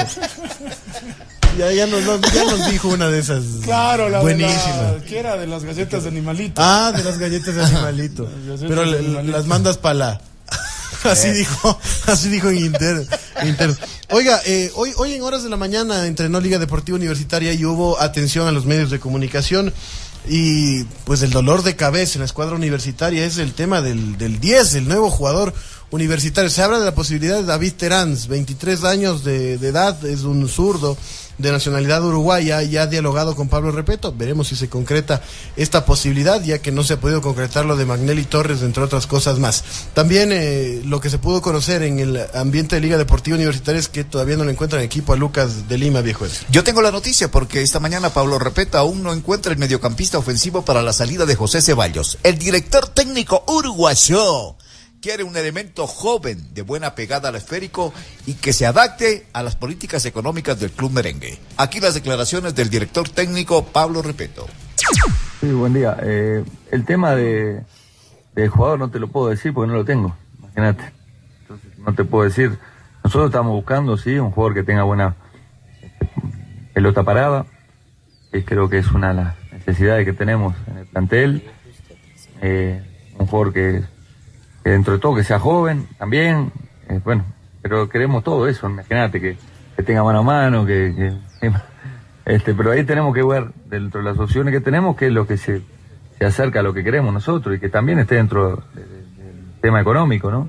Ya nos dijo una de esas. Claro, la buenísima. ¿Qué era? De las galletas de animalito. Ah, de las galletas de animalito. Pero las mandas para la. Así dijo en interno. Oiga, hoy en horas de la mañana entrenó Liga Deportiva Universitaria y hubo atención a los medios de comunicación. Y pues el dolor de cabeza en la escuadra universitaria es el tema del 10, el nuevo jugador universitario. Se habla de la posibilidad de David Terán, 23 años de edad, es un zurdo de nacionalidad uruguaya, ya ha dialogado con Pablo Repeto. Veremos si se concreta esta posibilidad, ya que no se ha podido concretar lo de Magnelli Torres, entre otras cosas más. También lo que se pudo conocer en el ambiente de Liga Deportiva Universitaria es que todavía no le encuentran equipo a Lucas de Lima, viejo. Yo tengo la noticia porque esta mañana Pablo Repeto aún no encuentra el mediocampista ofensivo para la salida de José Ceballos. El director técnico uruguayo quiere un elemento joven, de buena pegada al esférico y que se adapte a las políticas económicas del club merengue. Aquí las declaraciones del director técnico Pablo Repeto. Sí, buen día. El tema del jugador no te lo puedo decir porque no lo tengo, imagínate. Entonces no te puedo decir. Nosotros estamos buscando, sí, un jugador que tenga buena pelota parada, que creo que es una de las necesidades que tenemos en el plantel. Un jugador que dentro de todo que sea joven también, bueno, pero queremos todo eso, imagínate que tenga mano a mano, pero ahí tenemos que ver dentro de las opciones que tenemos qué es lo que se acerca a lo que queremos nosotros y que también esté dentro del tema económico, ¿no?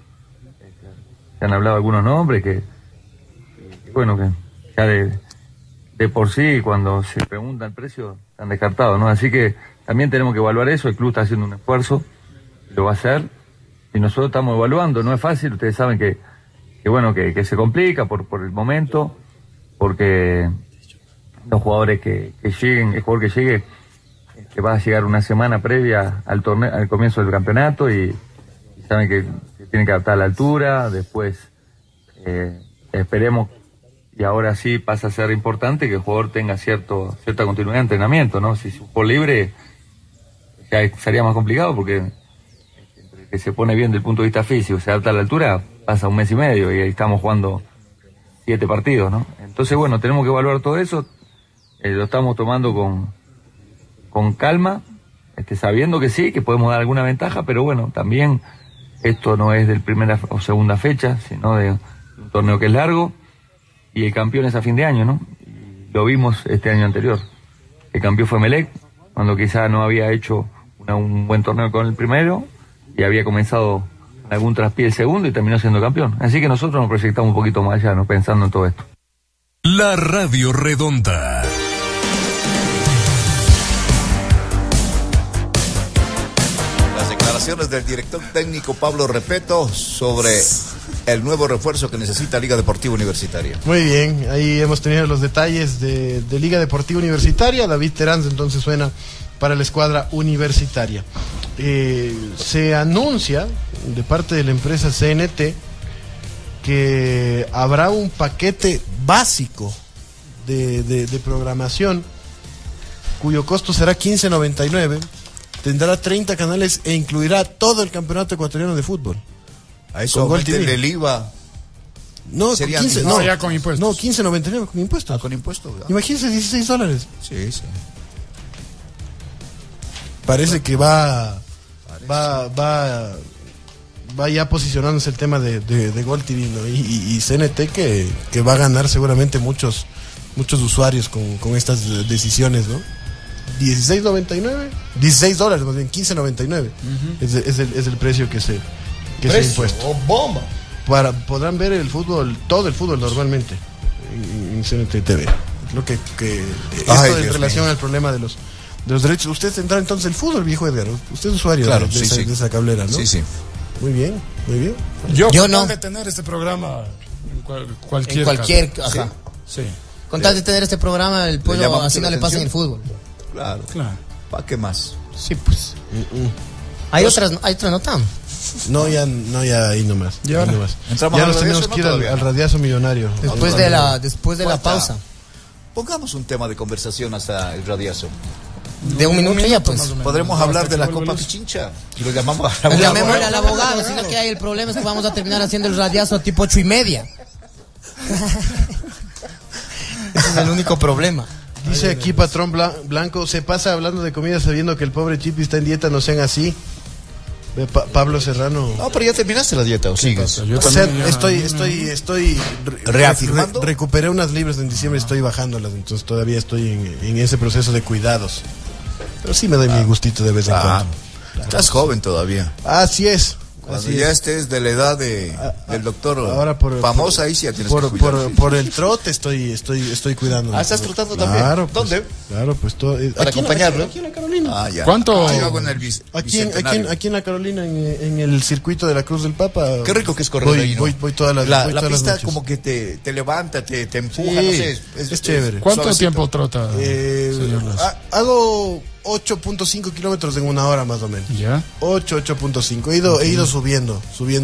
Se han hablado algunos nombres que bueno, que ya de por sí cuando se pregunta el precio están descartados, ¿no? Así que también tenemos que evaluar eso, el club está haciendo un esfuerzo, lo va a hacer. Y nosotros estamos evaluando, no es fácil, ustedes saben que se complica por el momento, porque los jugadores que lleguen, el jugador que llegue, que va a llegar una semana previa al torneo, al comienzo del campeonato, y saben que tienen que adaptar a la altura, después esperemos, y ahora sí pasa a ser importante que el jugador tenga cierta continuidad de entrenamiento, ¿no? Si es un jugador libre, ya sería más complicado porque que se pone bien desde el punto de vista físico, se adapta a la altura, pasa 1 mes y medio y ahí estamos jugando 7 partidos, ¿no? Entonces, bueno, tenemos que evaluar todo eso, lo estamos tomando con calma, sabiendo que sí, que podemos dar alguna ventaja, pero bueno, también esto no es del primera o segunda fecha, sino de un torneo que es largo, y el campeón es a fin de año, ¿no? Y lo vimos este año anterior. El campeón fue Melec, cuando quizá no había hecho un buen torneo con el primero, y había comenzado algún traspié el segundo y terminó siendo campeón. Así que nosotros nos proyectamos un poquito más allá, ¿no? Pensando en todo esto. La Radio Redonda. Las declaraciones del director técnico Pablo Repeto sobre el nuevo refuerzo que necesita Liga Deportiva Universitaria. Muy bien, ahí hemos tenido los detalles de Liga Deportiva Universitaria. David Terán entonces suena para la escuadra universitaria. Se anuncia de parte de la empresa CNT que habrá un paquete básico de programación cuyo costo será $15.99, tendrá 30 canales e incluirá todo el campeonato ecuatoriano de fútbol. A eso aumentenle el IVA. No, sería 15, no, ya con impuestos. No, $15.99 con impuestos. Con impuestos. Imagínense, $16. Sí, sí. Parece que va ya posicionándose el tema de Gol TV, ¿no? y CNT que va a ganar seguramente muchos usuarios con estas decisiones, ¿no? $16.99, $16, más bien $15.99 es el precio que se ha impuesto. ¡Oh, bomba! Podrán ver el fútbol, todo el fútbol normalmente en CNT TV. Lo que esto en relación al problema de los derechos. Usted tendrá entonces el fútbol, viejo Edgar. Usted es usuario de esa cablera, ¿no? Sí, sí. Muy bien, muy bien. Yo no. De tener este programa en cualquier caso. Ajá. Sí. Con tal de tener este programa, el pueblo así no le pasa en el fútbol. Claro. ¿Para qué más? Sí, pues. ¿Hay otra nota? No, ya ahí nomás. Ya nos tenemos que ir al radiazo millonario. Después de la pausa. Pongamos un tema de conversación hasta el radiazo. De un minuto ya, pues. Podremos hablar de la Copa Pichincha. Y lo llamamos a la llamémosle al abogado, sino que hay el problema es que vamos a terminar haciendo el radiazo tipo 8:30. Ese es el único problema. Dice aquí Patrón Blanco, se pasa hablando de comida sabiendo que el pobre Chipi está en dieta, no sean así. Pablo Serrano. No, pero ya terminaste la dieta, ¿o sigues? O sea, estoy reafirmando. Recuperé unas libras en diciembre, estoy bajándolas, entonces todavía estoy en ese proceso de cuidados. Pero sí me doy mi gustito de vez en cuando. Estás joven todavía. Así es. Cuando ya estés de la edad del doctor famosa, ahí sí ya tienes que cuidar. Por el trote estoy cuidando. ¿Estás trotando también? Claro. Pues, ¿dónde? Claro, pues todo. Para acompañarlo. Aquí en la Carolina. Ya. ¿Cuánto? Aquí en la Carolina, en el circuito de la Cruz del Papa. Qué rico que es correr ahí, ¿no? Voy todas las La todas pista las como que te levanta, te empuja, sí, no sé. Es chévere. ¿Cuánto suavecito. tiempo trota, señor Lazo? Hago 8.5 kilómetros en una hora más o menos. ¿Ya? 8.5. He ido subiendo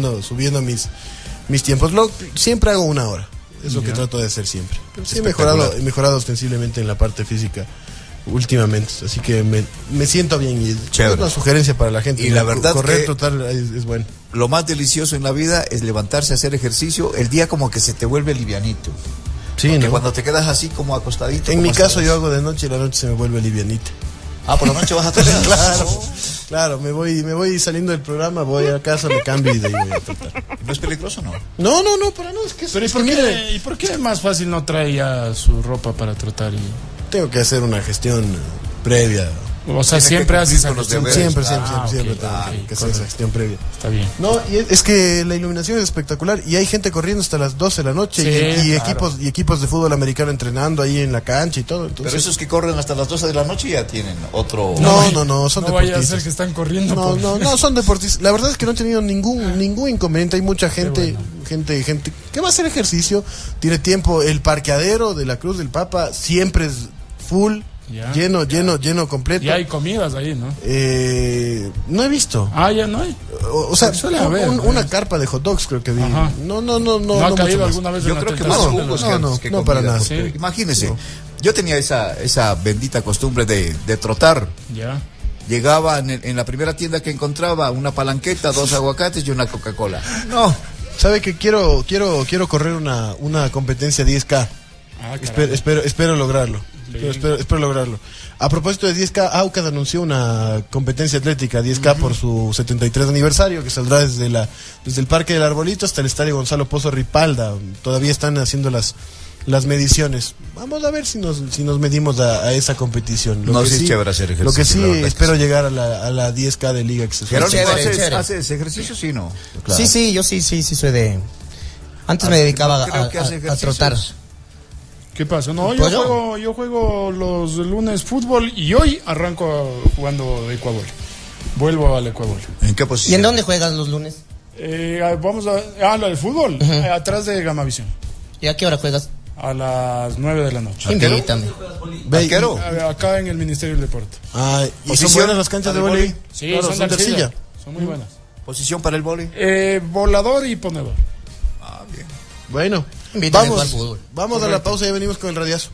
mis tiempos. Siempre hago una hora. Es lo que trato de hacer siempre. Pero sí he mejorado ostensiblemente en la parte física últimamente. Así que me siento bien. Y es una sugerencia para la gente. Y la verdad correr que total es bueno. Lo más delicioso en la vida es levantarse a hacer ejercicio. El día como que se te vuelve livianito. Sí, porque ¿no? cuando te quedas así como acostadito. En mi caso yo hago de noche y la noche se me vuelve livianita. Por la noche vas a tratar. Claro, me voy saliendo del programa, voy a casa, me cambio y de ahí voy a tratar. ¿No es peligroso, no? No, para no, es que... Pero ¿y por qué es más fácil no trae ya su ropa para trotar? Tengo que hacer una gestión previa. O sea, siempre haces esa gestión. Siempre tengo que hacer esa gestión previa. Está bien. No, y es que la iluminación es espectacular y hay gente corriendo hasta las 12 de la noche y equipos de fútbol americano entrenando ahí en la cancha y todo. Entonces... Pero esos que corren hasta las 12 de la noche ya tienen otro... No, son deportistas. No vaya a ser que están corriendo. No, son deportistas. La verdad es que no he tenido ningún inconveniente. Hay mucha gente que va a hacer ejercicio, tiene tiempo. El parqueadero de la Cruz del Papa siempre es full. Ya, lleno completo. Y hay comidas ahí, ¿no? No he visto. Ya no hay. O sea, una carpa de hot dogs creo que vi. Ajá. No ha caído alguna vez. Yo creo que más jugos que no para nada. Sí. Imagínese, yo tenía esa bendita costumbre de trotar. Ya. Llegaba en la primera tienda que encontraba una palanqueta, 2 aguacates y una Coca-Cola. No. ¿Sabe que quiero correr una competencia 10K? Espero lograrlo. Espero lograrlo. A propósito de 10K, Aucas anunció una competencia atlética 10K por su 73 aniversario que saldrá desde el Parque del Arbolito hasta el Estadio Gonzalo Pozo Ripalda. Todavía están haciendo las mediciones. Vamos a ver si nos medimos a esa competición. Lo que sí espero llegar a la 10K de Liga Excelsior. ¿Haces ejercicio? Sí, no. Claro. Sí, yo sí soy de... Antes me dedicaba a trotar. ¿Qué pasa? No, yo juego los lunes fútbol y hoy arranco jugando Ecuador. Vuelvo al Ecuador. ¿En qué posición? ¿Y en dónde juegas los lunes? Vamos a la de fútbol, atrás de Gamavisión. ¿Y a qué hora juegas? A las 9 de la noche. Invítame. ¿Arquero? Acá en el Ministerio del Deporte. ¿Y son buenas las canchas de vóley? Sí, claro, son de arcilla. Son muy buenas. ¿Posición para el vóley? Volador y ponedor. Bien. Bueno, vamos a la pausa y venimos con el radiazo.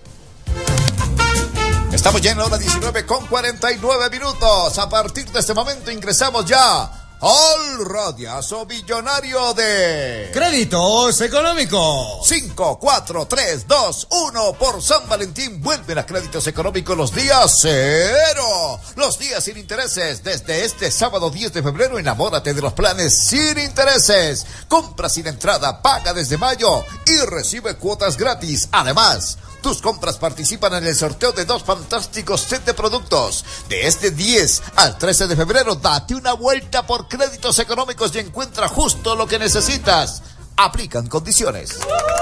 Estamos ya en la hora 19:49. A partir de este momento ingresamos ya al radiazo millonario de Créditos Económicos. 5, 4, 3, 2, 1. Por San Valentín vuelven a Créditos Económicos los días 0. Los días sin intereses. Desde este sábado 10 de febrero enamórate de los planes sin intereses. Compra sin entrada, paga desde mayo y recibe cuotas gratis. Además, tus compras participan en el sorteo de 2 fantásticos sets de productos. De este 10 al 13 de febrero, date una vuelta por Créditos Económicos y encuentra justo lo que necesitas. Aplican condiciones.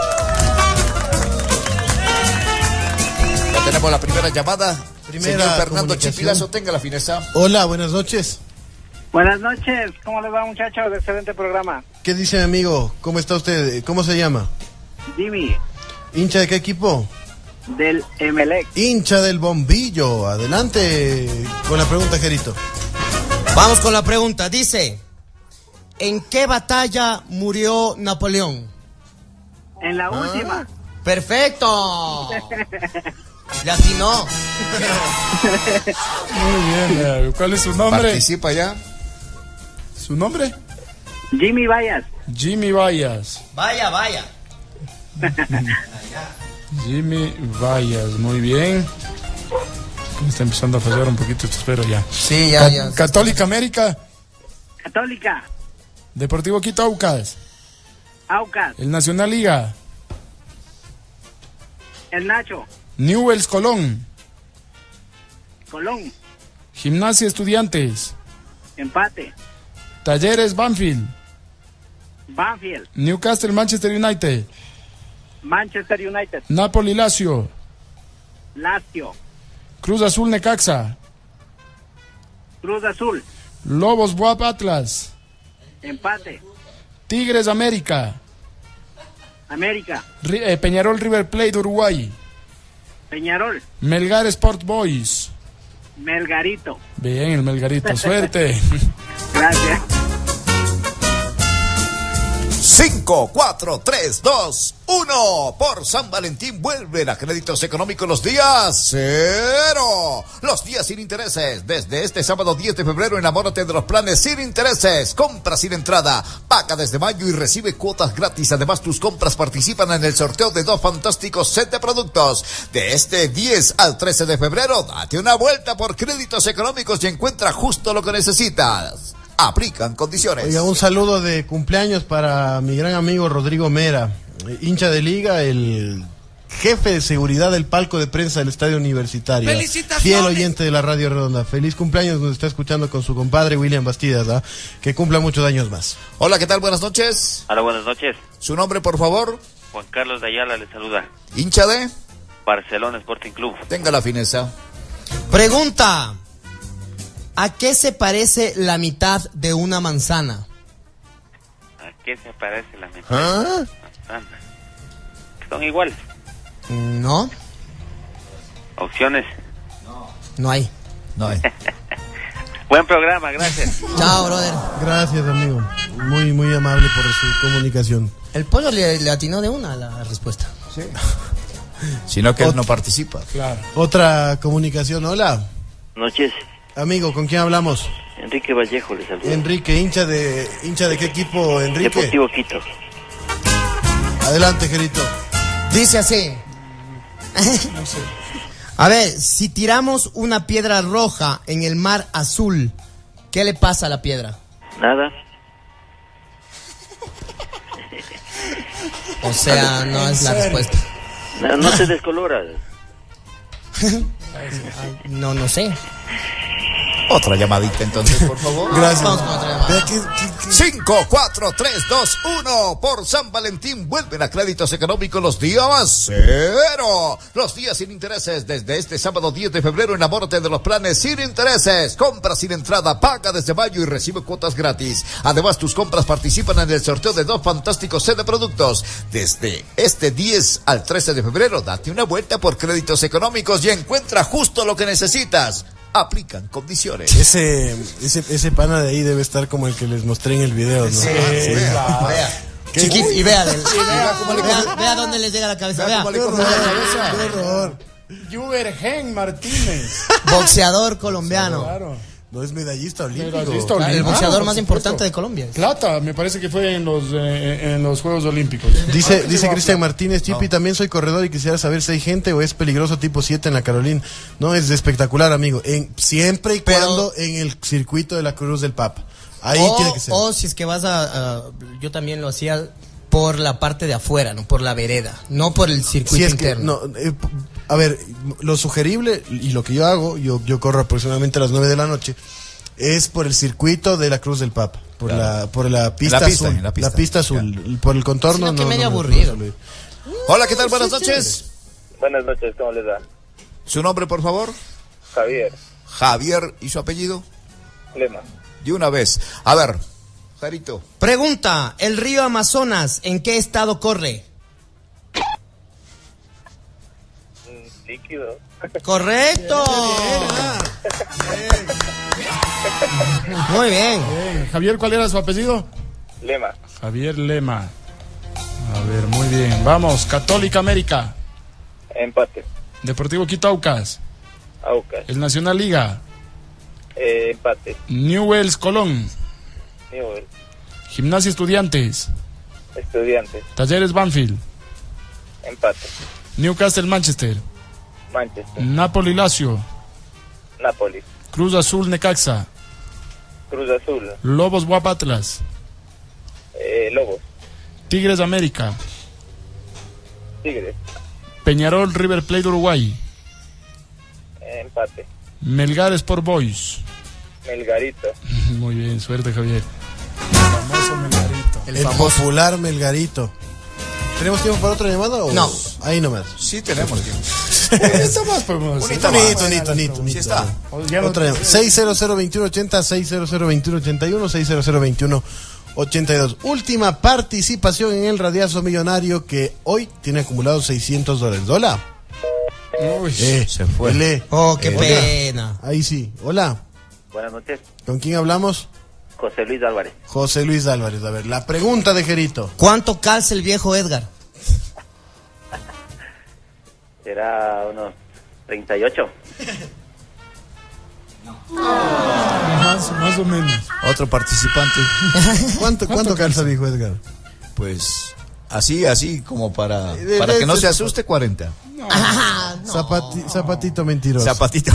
Ya tenemos la primera llamada. Señor Fernando Chipilazo, tenga la fineza. Hola, buenas noches. Buenas noches, ¿cómo les va, muchachos? Excelente programa. ¿Qué dice mi amigo? ¿Cómo está usted? ¿Cómo se llama? Jimmy. ¿Hincha de qué equipo? Del Emelec. Hincha del Bombillo. Adelante con la pregunta, Gerito. Vamos con la pregunta. Dice, ¿en qué batalla murió Napoleón? En la última. ¡Perfecto! Ya si no. Muy bien. ¿Cuál es su nombre? Participa ya. ¿Su nombre? Jimmy Vallas. Jimmy Vallas. Vaya, vaya. Jimmy Vallas, muy bien. Me está empezando a fallar un poquito esto, espero ya. Sí, ya. Católica América. Católica. Deportivo Quito Aucas. Aucas. El Nacional Liga. El Nacho. Newell's Colón. Colón. Gimnasia Estudiantes. Empate. Talleres Banfield. Banfield. Newcastle Manchester United. Manchester United. Napoli Lazio. Lazio. Cruz Azul Necaxa. Cruz Azul. Lobos Buap Atlas. Empate. Tigres América. América. Peñarol River Plate Uruguay. Peñarol. Melgar Sport Boys. Melgarito. Bien, el Melgarito, suerte. Gracias. 5, 4, 3, 2, 1. Por San Valentín vuelven a créditos económicos los días 0. Los días sin intereses. Desde este sábado 10 de febrero, enamórate de los planes sin intereses. Compra sin entrada. Paga desde mayo y recibe cuotas gratis. Además, tus compras participan en el sorteo de 2 fantásticos sets de productos. De este 10 al 13 de febrero, date una vuelta por créditos económicos y encuentra justo lo que necesitas. Aplican condiciones. Oiga, un saludo de cumpleaños para mi gran amigo Rodrigo Mera, hincha de Liga, el jefe de seguridad del palco de prensa del Estadio Universitario. ¡Felicitaciones! Fiel oyente de la Radio Redonda. Feliz cumpleaños, nos está escuchando con su compadre William Bastidas, ¿ah? Que cumpla muchos años más. Hola, ¿qué tal? Buenas noches. Hola, buenas noches. ¿Su nombre, por favor? Juan Carlos de Ayala le saluda. ¿Hincha de? Barcelona Sporting Club. Tenga la fineza. Pregunta. ¿A qué se parece la mitad de una manzana? ¿A qué se parece la mitad de una manzana? ¿Son iguales? No. ¿Opciones? No hay. No hay. Buen programa, gracias. Chao, brother. Gracias, amigo. Muy, muy amable por su comunicación. El pollo le atinó de una la respuesta. Sí. Sino que él no participa. Claro. Otra comunicación, hola. Noches. Amigo, ¿con quién hablamos? Enrique Vallejo le saluda. Enrique, hincha de qué equipo, Enrique? Deportivo Quito. Adelante, Gerito. Dice así. No sé. A ver, si tiramos una piedra roja en el mar azul, ¿qué le pasa a la piedra? Nada. O sea, no es la respuesta. No se descolora. No sé. Otra llamadita entonces, por favor. Gracias. Vamos con otra llamada. 5, 4, 3, 2, 1. Por San Valentín vuelven a créditos económicos los días 0. Los días sin intereses. Desde este sábado 10 de febrero, enamórate de los planes sin intereses. Compra sin entrada, paga desde mayo y recibe cuotas gratis. Además, tus compras participan en el sorteo de 2 fantásticos sets de productos. Desde este 10 al 13 de febrero, date una vuelta por créditos económicos y encuentra justo lo que necesitas. Aplican condiciones. Ese pana de ahí debe estar como el que les mostré en el video, ¿no? Sí, vea. Chiquito, y vea dónde les llega la cabeza. Vea. Qué horror. Juvergen Martínez. Boxeador colombiano. Claro. No es medallista olímpico. El boxeador más importante de Colombia. Plata, me parece que fue en los Juegos Olímpicos. Dice Cristian Martínez, Chipi, también soy corredor y quisiera saber si hay gente o es peligroso tipo 7 en la Carolina. No, es espectacular, amigo. Siempre y cuando en el circuito de la Cruz del Papa. Ahí tiene que ser. O si es que vas yo también lo hacía por la parte de afuera, no por la vereda, no por el circuito interno. A ver, lo sugerible y lo que yo hago, yo corro aproximadamente a las 9 de la noche, es por el circuito de la Cruz del Papa, por la pista azul, la pista azul, por el contorno. Sino que medio aburrido. Hola, ¿qué tal? Buenas noches. Buenas noches, ¿cómo les va? ¿Su nombre, por favor? Javier. Javier, ¿y su apellido? Lema. De una vez. A ver, Jarito. Pregunta, ¿el río Amazonas en qué estado corre? Líquido. Correcto. Muy bien. Javier, ¿cuál era su apellido? Lema. Javier Lema. A ver, muy bien. Vamos, Católica América. Empate. Deportivo Quito Aucas. Aucas. El Nacional Liga. Empate. Newell's Colón. Newell. Gimnasia Estudiantes. Estudiantes. Talleres Banfield. Empate. Newcastle Manchester. Manchester. Napoli Lazio. Napoli. Cruz Azul Necaxa. Cruz Azul. Lobos Guap Atlas. Lobos. Tigres América. Tigres. Peñarol River Plate Uruguay. Empate. Melgar Sport Boys. Melgarito. Muy bien, suerte Javier. El famoso Melgarito. El popular Melgarito. ¿Tenemos tiempo para otra llamada o...? No. Ahí nomás. Sí, tenemos tiempo. Esto más podemos hacer. Bonito. Sí está. Otra llamada. 600-2180, 600-2182, 600-2182. Última participación en el Radiazo Millonario que hoy tiene acumulado $600. Hola. Uy, se fue. Ele. Oh, qué pena. Ahí sí. Hola. Buenas noches. ¿Con quién hablamos? José Luis Álvarez. José Luis Álvarez. A ver, la pregunta de Gerito. ¿Cuánto calza el viejo Edgar? Será unos 38. Más o menos. Otro participante. ¿Cuánto calza viejo Edgar? Pues así como para que no se asuste, 40. Zapatito mentiroso. Zapatito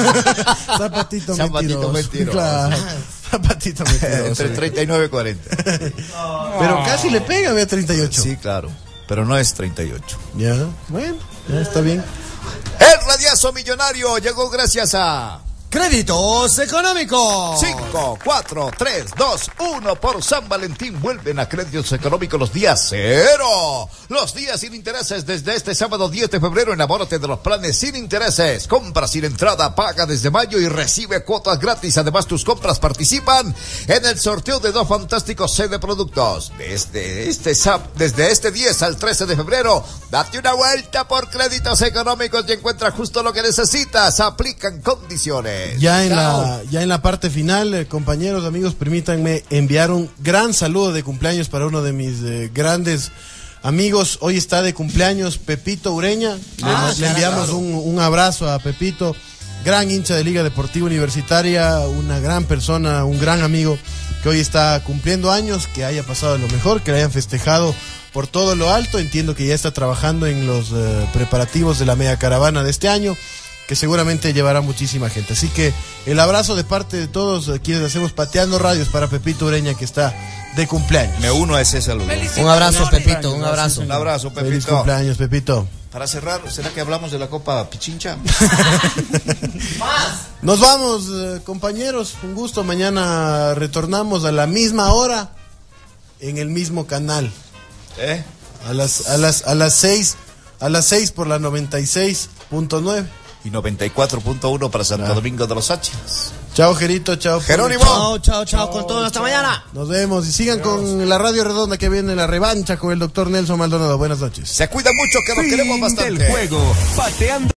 mentiroso. Claro. Zapatito mentiroso. Entre 39 y 40. Pero casi le pega, ve, 38. Sí, claro. Pero no es 38. Ya, bueno, ya está bien. El Radiazo Millonario llegó gracias a Créditos Económicos. 5, 4, 3, 2, 1 por San Valentín. Vuelven a Créditos Económicos los días 0. Los días sin intereses desde este sábado 10 de febrero. Enamórate de los planes sin intereses. Compra sin entrada, paga desde mayo y recibe cuotas gratis. Además, tus compras participan en el sorteo de 2 fantásticos CD productos. Desde este 10 al 13 de febrero, date una vuelta por Créditos Económicos y encuentra justo lo que necesitas. Aplican condiciones. Ya en la parte final, compañeros, amigos, permítanme enviar un gran saludo de cumpleaños para uno de mis grandes amigos. Hoy está de cumpleaños Pepito Ureña. Le enviamos un abrazo a Pepito, gran hincha de Liga Deportiva Universitaria, una gran persona, un gran amigo que hoy está cumpliendo años, que haya pasado lo mejor, que le hayan festejado por todo lo alto. Entiendo que ya está trabajando en los preparativos de la media caravana de este año, que seguramente llevará muchísima gente. Así que el abrazo de parte de todos quienes hacemos Pateando Radios para Pepito Ureña, que está de cumpleaños. Me uno a ese saludo. Un abrazo, Pepito, un abrazo. Un abrazo, Pepito. Feliz cumpleaños, Pepito. Para cerrar, ¿será que hablamos de la Copa Pichincha? Nos vamos, compañeros. Un gusto. Mañana retornamos a la misma hora en el mismo canal. A las 6 por la 96.9. Y 94.1 para Santo Domingo de los Áchilas. Chao, Gerito, chao. Jerónimo. Chao, con todo, hasta mañana. Nos vemos y sigan con la Radio Redonda, que viene la revancha con el doctor Nelson Maldonado. Buenas noches. Se cuidan mucho, que nos queremos bastante. El juego, pateando.